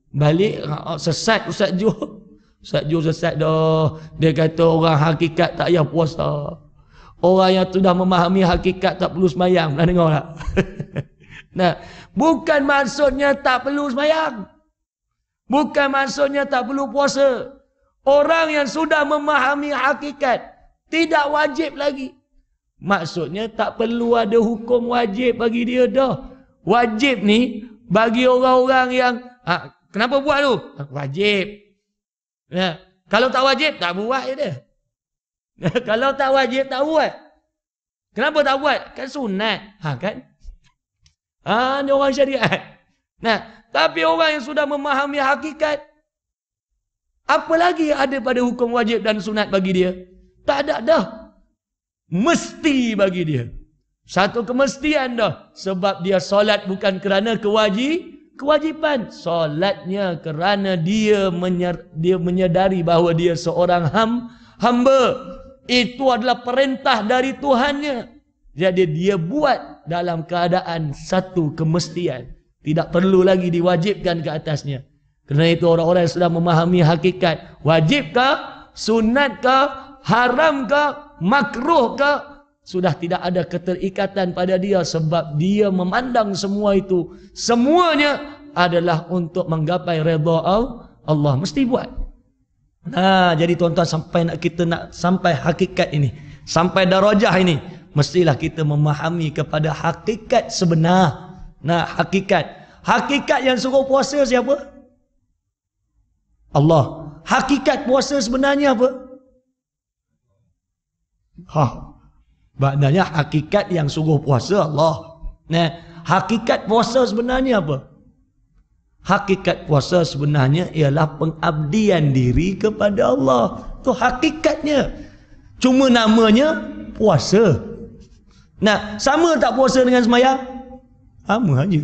Balik sesat Ustaz Jo. Ustaz Jo sesat dah. Dia kata orang hakikat tak payah puasa. Orang yang sudah memahami hakikat tak perlu semayang. Pernah dengar tak? Nah, bukan maksudnya tak perlu semayang. Bukan maksudnya tak perlu puasa. Orang yang sudah memahami hakikat tidak wajib lagi. Maksudnya tak perlu ada hukum wajib bagi dia dah. Wajib ni bagi orang-orang yang ha, kenapa buat tu? Wajib. Ya. Kalau tak wajib tak buat je dia. Kalau tak wajib tak buat. Kenapa tak buat? Kan sunat. Ha kan? Ha, ni orang syariat. Nah, tapi orang yang sudah memahami hakikat, apa lagi ada pada hukum wajib dan sunat bagi dia? Tak ada dah. Mesti bagi dia. Satu kemestian dah. Sebab dia solat bukan kerana kewajib, kewajipan. Solatnya kerana dia menyer, dia menyedari bahawa dia seorang ham, hamba. Itu adalah perintah dari Tuhannya. Jadi dia buat dalam keadaan satu kemestian. Tidak perlu lagi diwajibkan ke atasnya. Kerana itu orang-orang yang sudah memahami hakikat. Wajibkah? Sunatkah? Haramkah? Makruhkah? Sudah tidak ada keterikatan pada dia. Sebab dia memandang semua itu. Semuanya adalah untuk menggapai redha Allah. Mesti buat. Nah, jadi tuan-tuan, sampai nak kita nak sampai hakikat ini, sampai darajah ini, mestilah kita memahami kepada hakikat sebenar. Nah, hakikat. Hakikat yang suruh puasa siapa? Allah. Hakikat puasa sebenarnya apa? Ha. Maknanya hakikat yang suruh puasa Allah. Nah, hakikat puasa sebenarnya apa? Hakikat puasa sebenarnya ialah pengabdian diri kepada Allah. Itu hakikatnya. Cuma namanya puasa. Nah, sama tak puasa dengan semayang? Sama aja.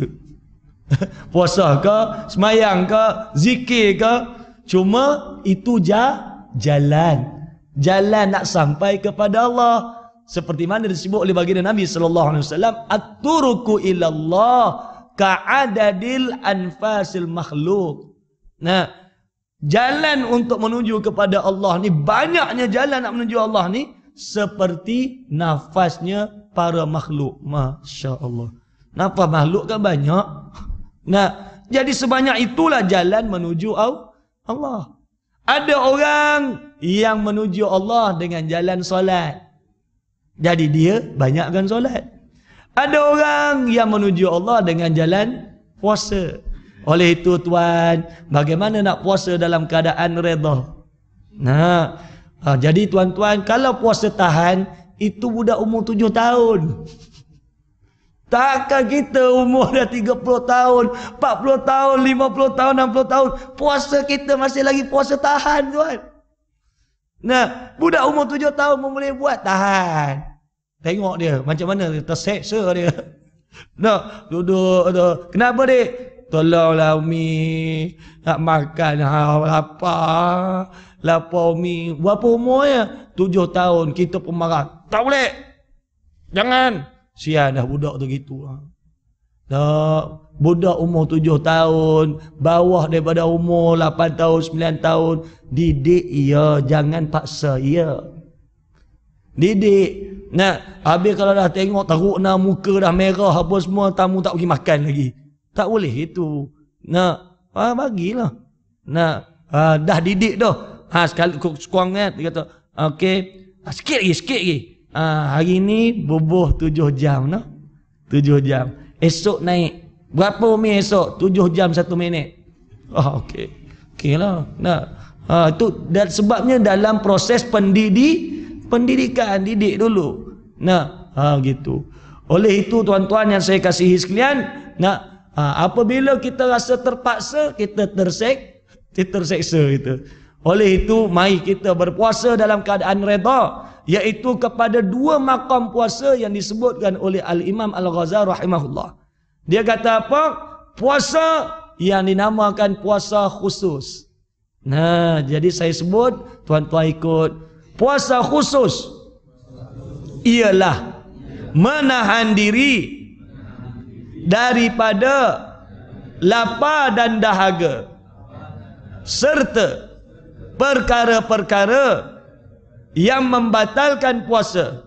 Puasa ke, semayang ke, zikir ke, cuma itu ja, jalan. Jalan nak sampai kepada Allah. Seperti mana disebut oleh baginda Nabi sallallahu alaihi wasallam, at-turuku ilallah ka'adadil anfasil makhluk. Nah, jalan untuk menuju kepada Allah ni, banyaknya jalan nak menuju Allah ni seperti nafasnya para makhluk. Masya Allah. Nafas makhluk kan banyak. Nah, jadi sebanyak itulah jalan menuju Allah. Ada orang yang menuju Allah dengan jalan solat. Jadi dia banyakkan solat. Ada orang yang menuju Allah dengan jalan puasa. Oleh itu tuan, bagaimana nak puasa dalam keadaan redha? Nah, ha, jadi tuan-tuan, kalau puasa tahan, itu budak umur tujuh tahun. Takkan kita umur dah tiga puluh tahun, empat puluh tahun, lima puluh tahun, enam puluh tahun, puasa kita masih lagi puasa tahan tuan. Nah, budak umur tujuh tahun pun boleh buat tahan. Tengok dia macam mana dia terseksa dia. Nah, duduk tu. Kenapa dik? Tolonglah Umi, nak makan, ha, lapar. Lapar Umi. Berapa umurnya? Tujuh tahun. Kita pun marah. Tak boleh. Jangan. Sian dah budak tu gitu. Dah, budak umur tujuh tahun, bawah daripada umur lapan tahun, sembilan tahun, didik ia, jangan paksa ia. Didik. Nah, habis kalau dah tengok teruk nak muka dah merah apa semua, tamu tak pergi makan lagi. Tak boleh itu. Nah, ha, bagilah. Nah, ha, dah didik dah. Ha, sekali kurang kan, dia kata, okey, ha, sikit lagi, sikit lagi. Ha, hari ni bubuh tujuh jam noh. tujuh jam. Esok naik. Berapa Umi esok? tujuh jam satu minit. Oh, okey. Okeylah. Nah, ha, itu dan sebabnya dalam proses pendidik pendidikan, didik dulu. Nah, ha, gitu. Oleh itu tuan-tuan yang saya kasihi sekalian, nah, ha, apabila kita rasa terpaksa, kita tersek, kita terseksa itu. Oleh itu, mari kita berpuasa dalam keadaan redha, iaitu kepada dua makam puasa yang disebutkan oleh Al-Imam Al-Ghazali rahimahullah. Dia kata apa? Puasa yang dinamakan puasa khusus. Nah, jadi saya sebut, tuan-tuan ikut. Puasa khusus ialah menahan diri daripada lapar dan dahaga serta perkara-perkara yang membatalkan puasa,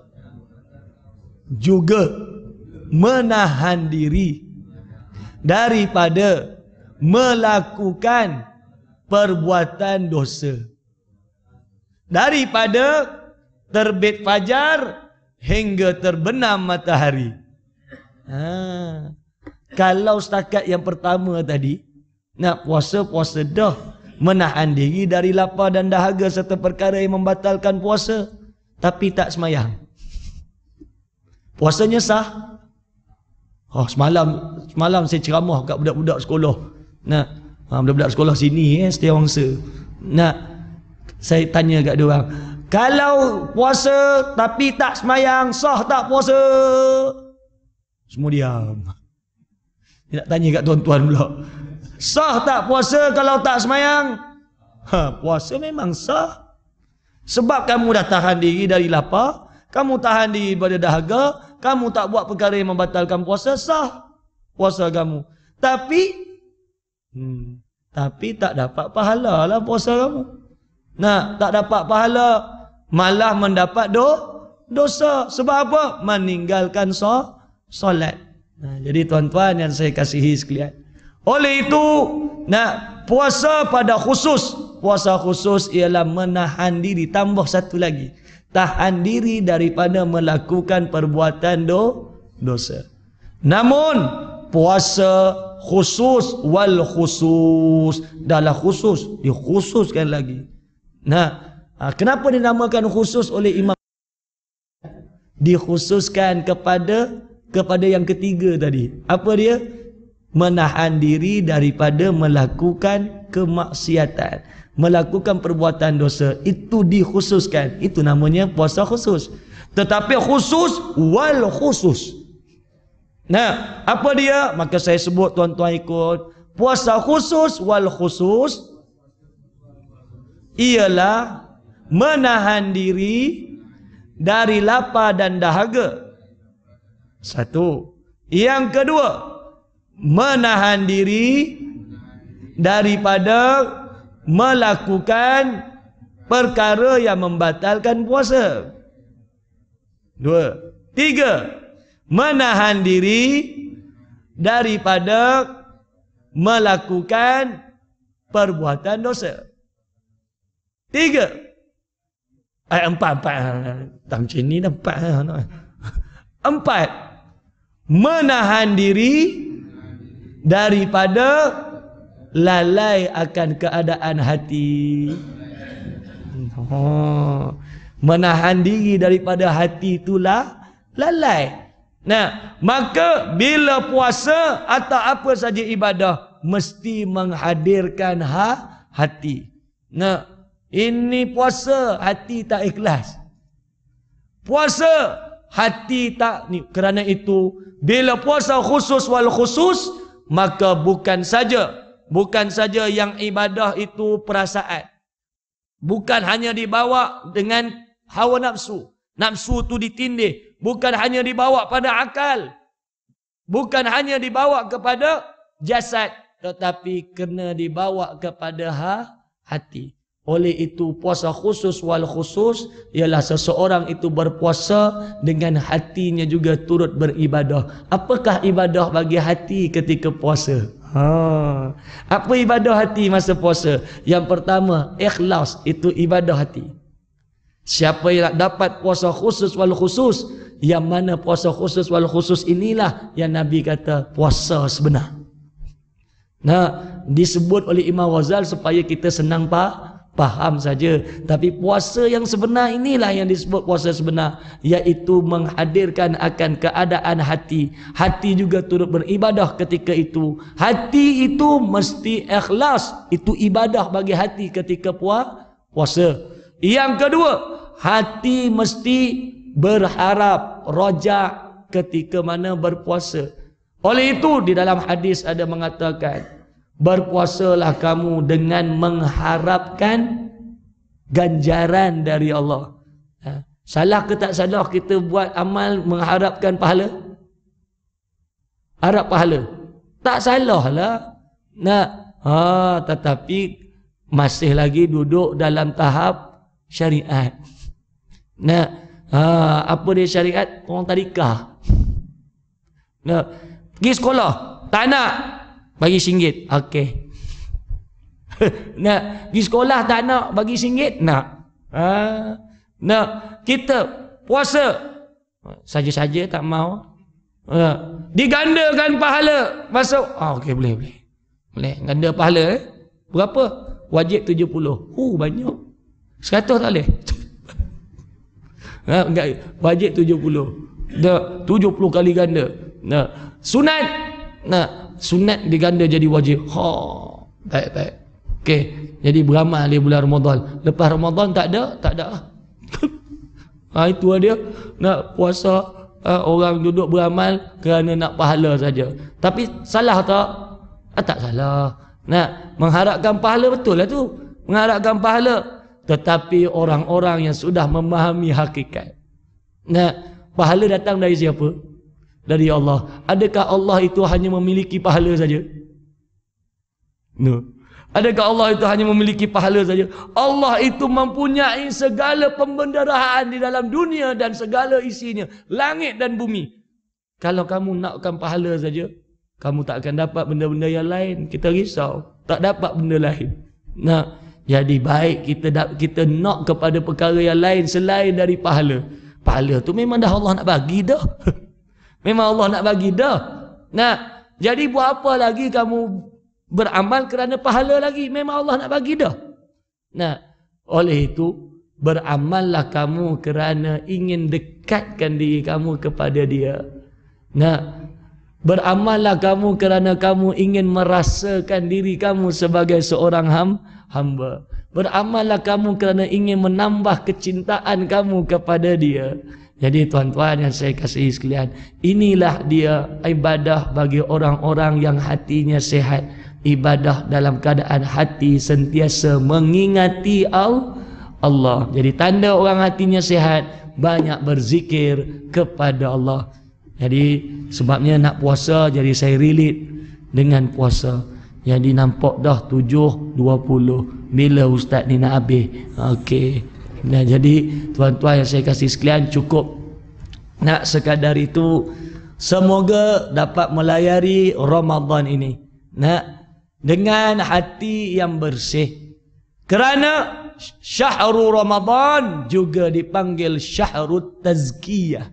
juga menahan diri daripada melakukan perbuatan dosa. Daripada terbit fajar hingga terbenam matahari. Ha. Kalau setakat yang pertama tadi, nak puasa, puasa dah. Menahan diri dari lapar dan dahaga serta perkara yang membatalkan puasa, tapi tak semayang. Puasanya sah. Oh, semalam semalam saya ceramah kat budak-budak sekolah. Nah, ha, budak-budak sekolah sini eh, Setiawangsa. Nah, saya tanya kat dia orang, kalau puasa tapi tak semayang, sah tak puasa? Semua diam. Dia nak tanya kat tuan-tuan pula, sah tak puasa kalau tak semayang? Ha, puasa memang sah. Sebab kamu dah tahan diri dari lapar, kamu tahan diri daripada dahaga, kamu tak buat perkara yang membatalkan puasa, sah puasa kamu. Tapi hmm, tapi tak dapat pahala lah puasa kamu. Nah, tak dapat pahala, malah mendapat do, dosa. Sebab apa? Meninggalkan so, solat. Nah, jadi tuan-tuan yang saya kasihi sekalian, oleh itu, nah, puasa pada khusus, puasa khusus ialah menahan diri. Tambah satu lagi, tahan diri daripada melakukan perbuatan do, dosa. Namun puasa khusus wal khusus, dahlah khusus, dikhususkan lagi. Nah, kenapa dinamakan khusus oleh Imam? Dikhususkan kepada kepada yang ketiga tadi. Apa dia? Menahan diri daripada melakukan kemaksiatan, melakukan perbuatan dosa. Itu dikhususkan. Itu namanya puasa khusus. Tetapi khusus wal khusus. Nah, apa dia? Maka saya sebut, tuan-tuan ikut. Puasa khusus wal khusus ialah menahan diri dari lapar dan dahaga. Satu. Yang kedua, menahan diri daripada melakukan perkara yang membatalkan puasa. Dua. Tiga, menahan diri daripada melakukan perbuatan dosa. Tiga. Eh, empat, empat. Tak macam ni dah empat. Empat, menahan diri daripada lalai akan keadaan hati. Oh, menahan diri daripada hati itulah lalai. Nah, maka bila puasa atau apa saja ibadah mesti menghadirkan ha, hati. Nah, ini puasa hati tak ikhlas. Puasa hati tak ni. Kerana itu bila puasa khusus wal khusus, maka bukan saja bukan saja yang ibadah itu perasaan, bukan hanya dibawa dengan hawa nafsu, nafsu tu ditindih, bukan hanya dibawa pada akal, bukan hanya dibawa kepada jasad, tetapi kena dibawa kepada ha, hati. Oleh itu puasa khusus wal khusus ialah seseorang itu berpuasa dengan hatinya juga turut beribadah. Apakah ibadah bagi hati ketika puasa? Ha. Apa ibadah hati masa puasa? Yang pertama, ikhlas, itu ibadah hati. Siapa yang dapat puasa khusus wal khusus, yang mana puasa khusus wal khusus inilah yang Nabi kata puasa sebenar. Nah, disebut oleh Imam Ghazali supaya kita senang pa, faham saja. Tapi puasa yang sebenar inilah yang disebut puasa sebenar, iaitu menghadirkan akan keadaan hati. Hati juga turut beribadah ketika itu. Hati itu mesti ikhlas. Itu ibadah bagi hati ketika puasa. Yang kedua, hati mesti berharap, rojak ketika mana berpuasa. Oleh itu di dalam hadis ada mengatakan, berpuasalah kamu dengan mengharapkan ganjaran dari Allah. Ha. Salah ke tak salah kita buat amal mengharapkan pahala? Harap pahala? Tak salah lah. Nah, ha, tetapi masih lagi duduk dalam tahap syariat. Nah, ha, apa dia syariat? Orang tadikah. Nah, pergi sekolah, tak nak, bagi singgit. Okey. Nak pergi sekolah, tak nak, bagi singgit. Nak. Ha, nak kita puasa, saja-saja tak mau. Ha, digandakan pahala masuk. Ah, okey, boleh boleh. Boleh ganda pahala eh? Berapa? Wajib tujuh puluh. Uh, banyak. seratus tak boleh. Ha, enggak, wajib tujuh puluh. Dah tujuh puluh kali ganda. Nah, sunat. Nah, sunat diganda jadi wajib. Ha, baik baik. Okey, jadi beramal di bulan Ramadan. Lepas Ramadan tak ada, tak ada. Ha, itu dia nak puasa, ha, orang duduk beramal kerana nak pahala saja. Tapi salah tak? Ah, tak salah. Nak mengharapkan pahala, betul lah tu. Mengharapkan pahala. Tetapi orang-orang yang sudah memahami hakikat. Nah, pahala datang dari siapa? Dari Allah. Adakah Allah itu hanya memiliki pahala saja? No. Adakah Allah itu hanya memiliki pahala saja? Allah itu mempunyai segala pembendaraan di dalam dunia dan segala isinya, langit dan bumi. Kalau kamu nakkan pahala saja, kamu tak akan dapat benda-benda yang lain. Kita risau, tak dapat benda lain. Nah, jadi baik kita kita nak kepada perkara yang lain selain dari pahala. Pahala tu memang dah Allah nak bagi dah. Memang Allah nak bagi dah. Nah, jadi buat apa lagi kamu beramal kerana pahala lagi? Memang Allah nak bagi dah. Nah, oleh itu beramallah kamu kerana ingin dekatkan diri kamu kepada Dia. Nah, beramallah kamu kerana kamu ingin merasakan diri kamu sebagai seorang ham, hamba. Beramallah kamu kerana ingin menambah kecintaan kamu kepada Dia. Jadi tuan-tuan yang saya kasihi sekalian, inilah dia ibadah bagi orang-orang yang hatinya sehat. Ibadah dalam keadaan hati sentiasa mengingati Allah. Jadi tanda orang hatinya sehat, banyak berzikir kepada Allah. Jadi sebabnya nak puasa, jadi saya relate dengan puasa. Jadi nampak dah tujuh dua puluh. Bila ustaz ni nak habis? Okey. Nah, jadi tuan-tuan yang saya kasih sekalian, cukup nak sekadar itu. Semoga dapat melayari Ramadan ini, nah, dengan hati yang bersih. Kerana syahrul Ramadan juga dipanggil syahrul tazkiyah.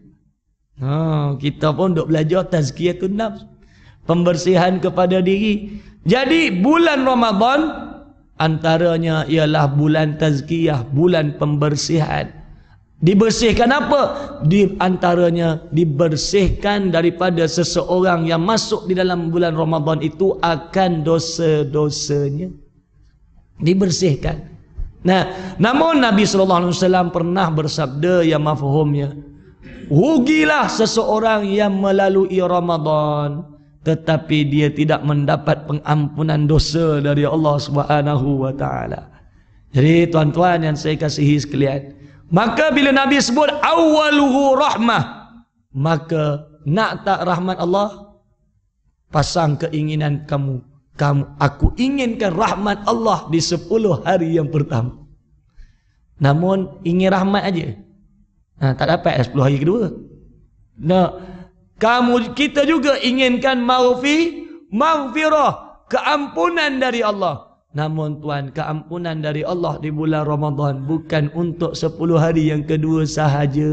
Ha, kita pun duk belajar tazkiyatun nafs, pembersihan kepada diri. Jadi bulan Ramadan antaranya ialah bulan tazkiyah, bulan pembersihan. Dibersihkan apa? Di antaranya dibersihkan daripada seseorang yang masuk di dalam bulan Ramadan itu akan dosa-dosanya. Dibersihkan. Nah, namun Nabi sallallahu alaihi wasallam pernah bersabda yang mafhumnya, rugilah seseorang yang melalui Ramadan tetapi dia tidak mendapat pengampunan dosa dari Allah Subhanahu wa taala. Jadi tuan-tuan yang saya kasihi sekalian, maka bila Nabi sebut awwaluhu rahmah, maka nak tak rahmat Allah, pasang keinginan kamu. Kamu, aku inginkan rahmat Allah di sepuluh hari yang pertama. Namun ingin rahmat aja, nah, tak dapat sepuluh hari kedua. Nah, kamu kita juga inginkan maghfi, maghfirah, keampunan dari Allah. Namun tuan, keampunan dari Allah di bulan Ramadan bukan untuk sepuluh hari yang kedua sahaja.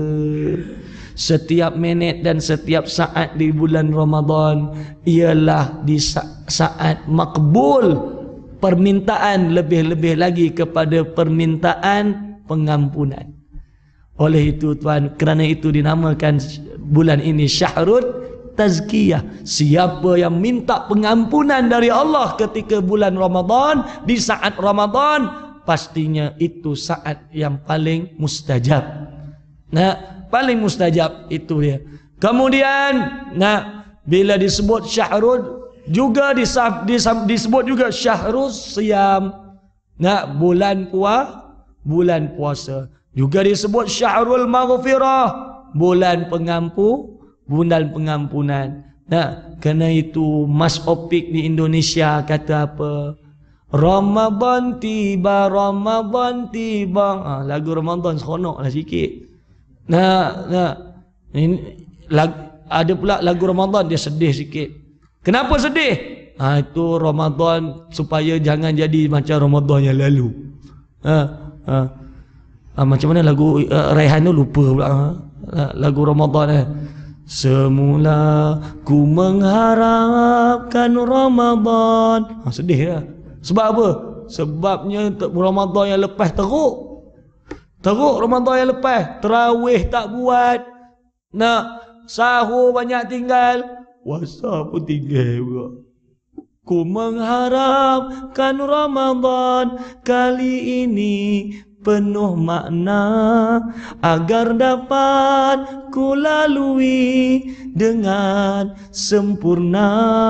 Setiap minit dan setiap saat di bulan Ramadan ialah di saat makbul permintaan, lebih-lebih lagi kepada permintaan pengampunan. Oleh itu tuan, kerana itu dinamakan bulan ini syahrul tazkiyah. Siapa yang minta pengampunan dari Allah ketika bulan Ramadan, di saat Ramadan, pastinya itu saat yang paling mustajab. Nah, paling mustajab itu dia. Kemudian, nah, bila disebut syahrul, juga disab, disab, disebut juga syahrul siyam. Nah, bulan puasa, bulan puasa. Juga disebut syahrul maghfirah, bulan pengampu, bulan pengampunan. Nah, kerana itu Mas Opik di Indonesia kata apa? Ramadan tiba, Ramadan tiba. Ha, lagu Ramadan seronok lah sikit. Nah, nah. Ini, lag, ada pula lagu Ramadan dia sedih sikit. Kenapa sedih? Ha, itu Ramadan supaya jangan jadi macam Ramadan yang lalu. Ha, ha. Ha, macam mana lagu uh, Raihan tu lupa pula. Ha? Lagu Ramadan eh. Semula ku mengharapkan Ramadan. Ha, sedih lah. Sebab apa? Sebabnya Ramadan yang lepas teruk. Teruk Ramadan yang lepas. Terawih tak buat. Nak sahur banyak tinggal. Puasa pun tinggal juga. Ku mengharapkan Ramadan kali ini penuh makna, agar dapat ku lalui dengan sempurna.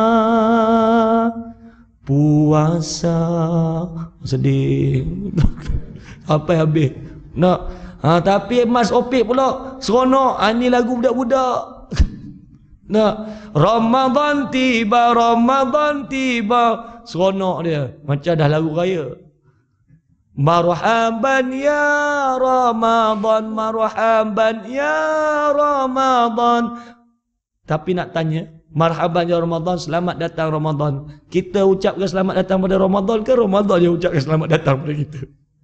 Puasa sedih. Apa habis? Nak. Ha, tapi Mas Opik pula seronok. Ha, ni lagu budak-budak. Nak. Ramadan tiba, Ramadan tiba. Seronok dia. Macam dah lagu raya. Marhaban ya Ramadan, marhaban ya Ramadan. Tapi nak tanya, marhaban ya Ramadan, selamat datang Ramadan. Kita ucapkan selamat datang pada Ramadan ke Ramadan yang ucapkan selamat datang pada kita?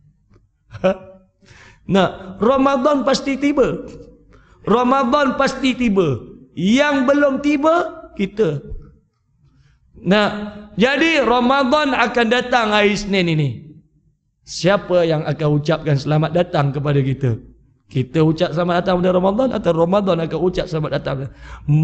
Nah, Ramadan pasti tiba. Ramadan pasti tiba. Yang belum tiba, kita. Nah, jadi Ramadan akan datang hari Isnin ini. Siapa yang akan ucapkan selamat datang kepada kita? Kita ucap selamat datang pada Ramadan atau Ramadan akan ucap selamat datang?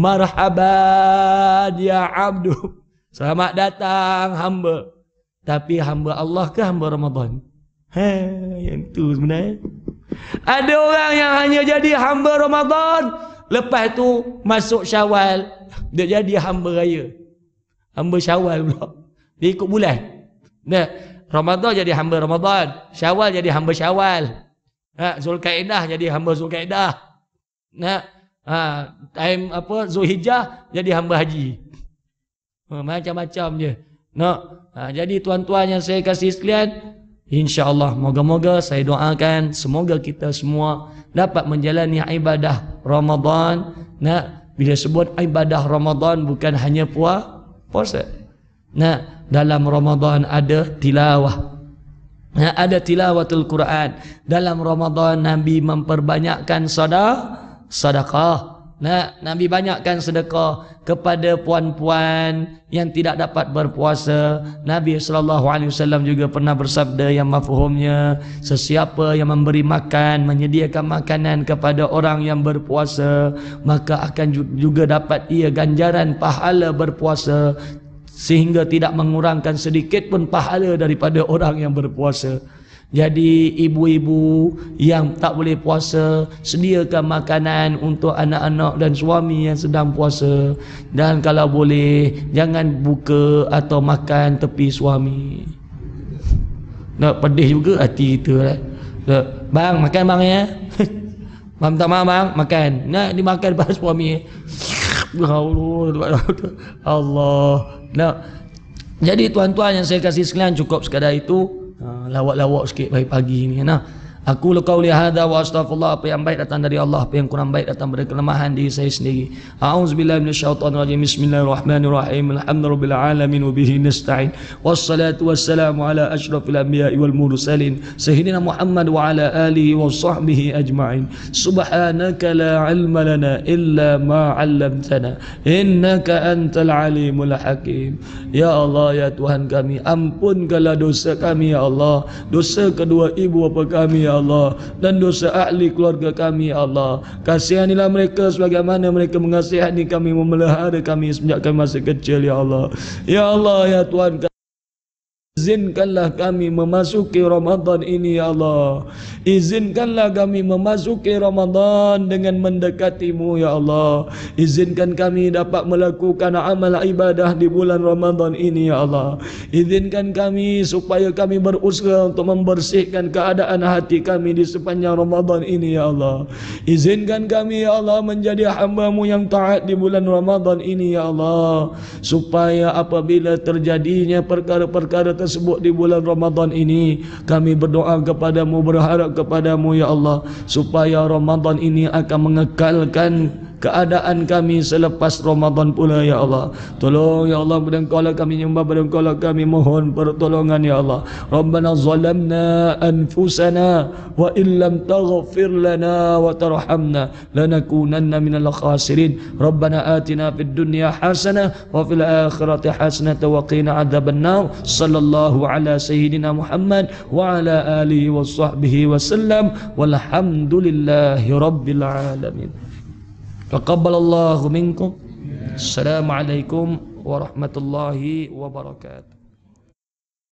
Marhaban ya abdu. Selamat datang hamba. Tapi hamba Allah ke hamba Ramadan? Hei, yang tu sebenarnya. Ada orang yang hanya jadi hamba Ramadan, lepas tu masuk Syawal, dia jadi hamba raya. Hamba Syawal pula. Dia ikut bulan. Nah, Ramadan jadi hamba Ramadan, Syawal jadi hamba Syawal, ha, Zulkaidah jadi hamba Zulkaidah, nah, ha, time apa Zulhijjah jadi hamba haji, ha, macam-macam je. Nah, ha, jadi tuan-tuan yang saya kasih sekalian, insya-Allah moga-moga saya doakan semoga kita semua dapat menjalani ibadah Ramadan. Nah, bila sebut ibadah Ramadan bukan hanya puasa. Nah, dalam Ramadan ada tilawah. Nah, ada tilawatul Quran. Dalam Ramadan Nabi memperbanyakkan sedekah. Nah, Nabi banyakkan sedekah kepada puan-puan yang tidak dapat berpuasa. Nabi sallallahu alaihi wasallam juga pernah bersabda yang mafhumnya, sesiapa yang memberi makan, menyediakan makanan kepada orang yang berpuasa, maka akan juga dapat ia ganjaran pahala berpuasa, sehingga tidak mengurangkan sedikit pun pahala daripada orang yang berpuasa. Jadi ibu-ibu yang tak boleh puasa, sediakan makanan untuk anak-anak dan suami yang sedang puasa. Dan kalau boleh, jangan buka atau makan tepi suami. Nak pedih juga hati kita lah. Bang, makan bang ya. Bang, minta maaf bang, makan. Nak dimakan pada suami. Allah. Allah. Nah, jadi tuan-tuan yang saya kasih sekalian, cukup sekadar itu. Ha, lawak-lawak sikit pagi-pagi ni. Nah, aku qauli hadza wa astaghfirullah, apa yang baik datang dari Allah, apa yang kurang baik datang dari kelemahan diri saya sendiri. A'udzubillahi minasyaitonir rajim. Bismillahirrahmanirrahim. Alhamdulillahil alamin wa bihi nasta'in. Wassalatu wassalamu ala asyrafil anbiya'i wal mursalin sayyidina Muhammad wa ala alihi wa sahbihi ajma'in. Subhanaka la 'ilma lana illa ma 'allamtana innaka antal alimul hakim. Ya Allah, ya Tuhan kami, ampunkanlah dosa kami ya Allah, dosa kedua ibu bapa kami ya Allah, dan dosa ahli keluarga kami ya Allah. Kasihanilah mereka sebagaimana mereka mengasihani kami, memelihara kami sejak kami masih kecil ya Allah. Ya Allah, ya Tuhan, izinkanlah kami memasuki Ramadan ini ya Allah. Izinkanlah kami memasuki Ramadan dengan mendekati-Mu ya Allah. Izinkan kami dapat melakukan amal ibadah di bulan Ramadan ini ya Allah. Izinkan kami supaya kami berusaha untuk membersihkan keadaan hati kami di sepanjang Ramadan ini ya Allah. Izinkan kami ya Allah menjadi hamba-Mu yang taat di bulan Ramadan ini ya Allah, supaya apabila terjadinya perkara-perkara tersebut tersebut di bulan Ramadan ini. Kami berdoa kepadamu, berharap kepadamu ya Allah, supaya Ramadan ini akan mengekalkan keadaan kami selepas Ramadan pula ya Allah. Tolong ya Allah, berengkaulah kami nyembah, berengkaulah kami mohon pertolongan ya Allah. Rabbana zalamna anfusana wa illam taghfir lana wa tarhamna lanakunanna minal khasirin. Rabbana atina fid dunya hasanah wa fil akhirati hasanah wa qina adzabannar. Sallallahu ala sayyidina Muhammad wa ala alihi wa sahbihi wa sallam walhamdulillahi rabbil alamin. Taqabbalallahu minkum. Assalamualaikum warahmatullahi wabarakatuh.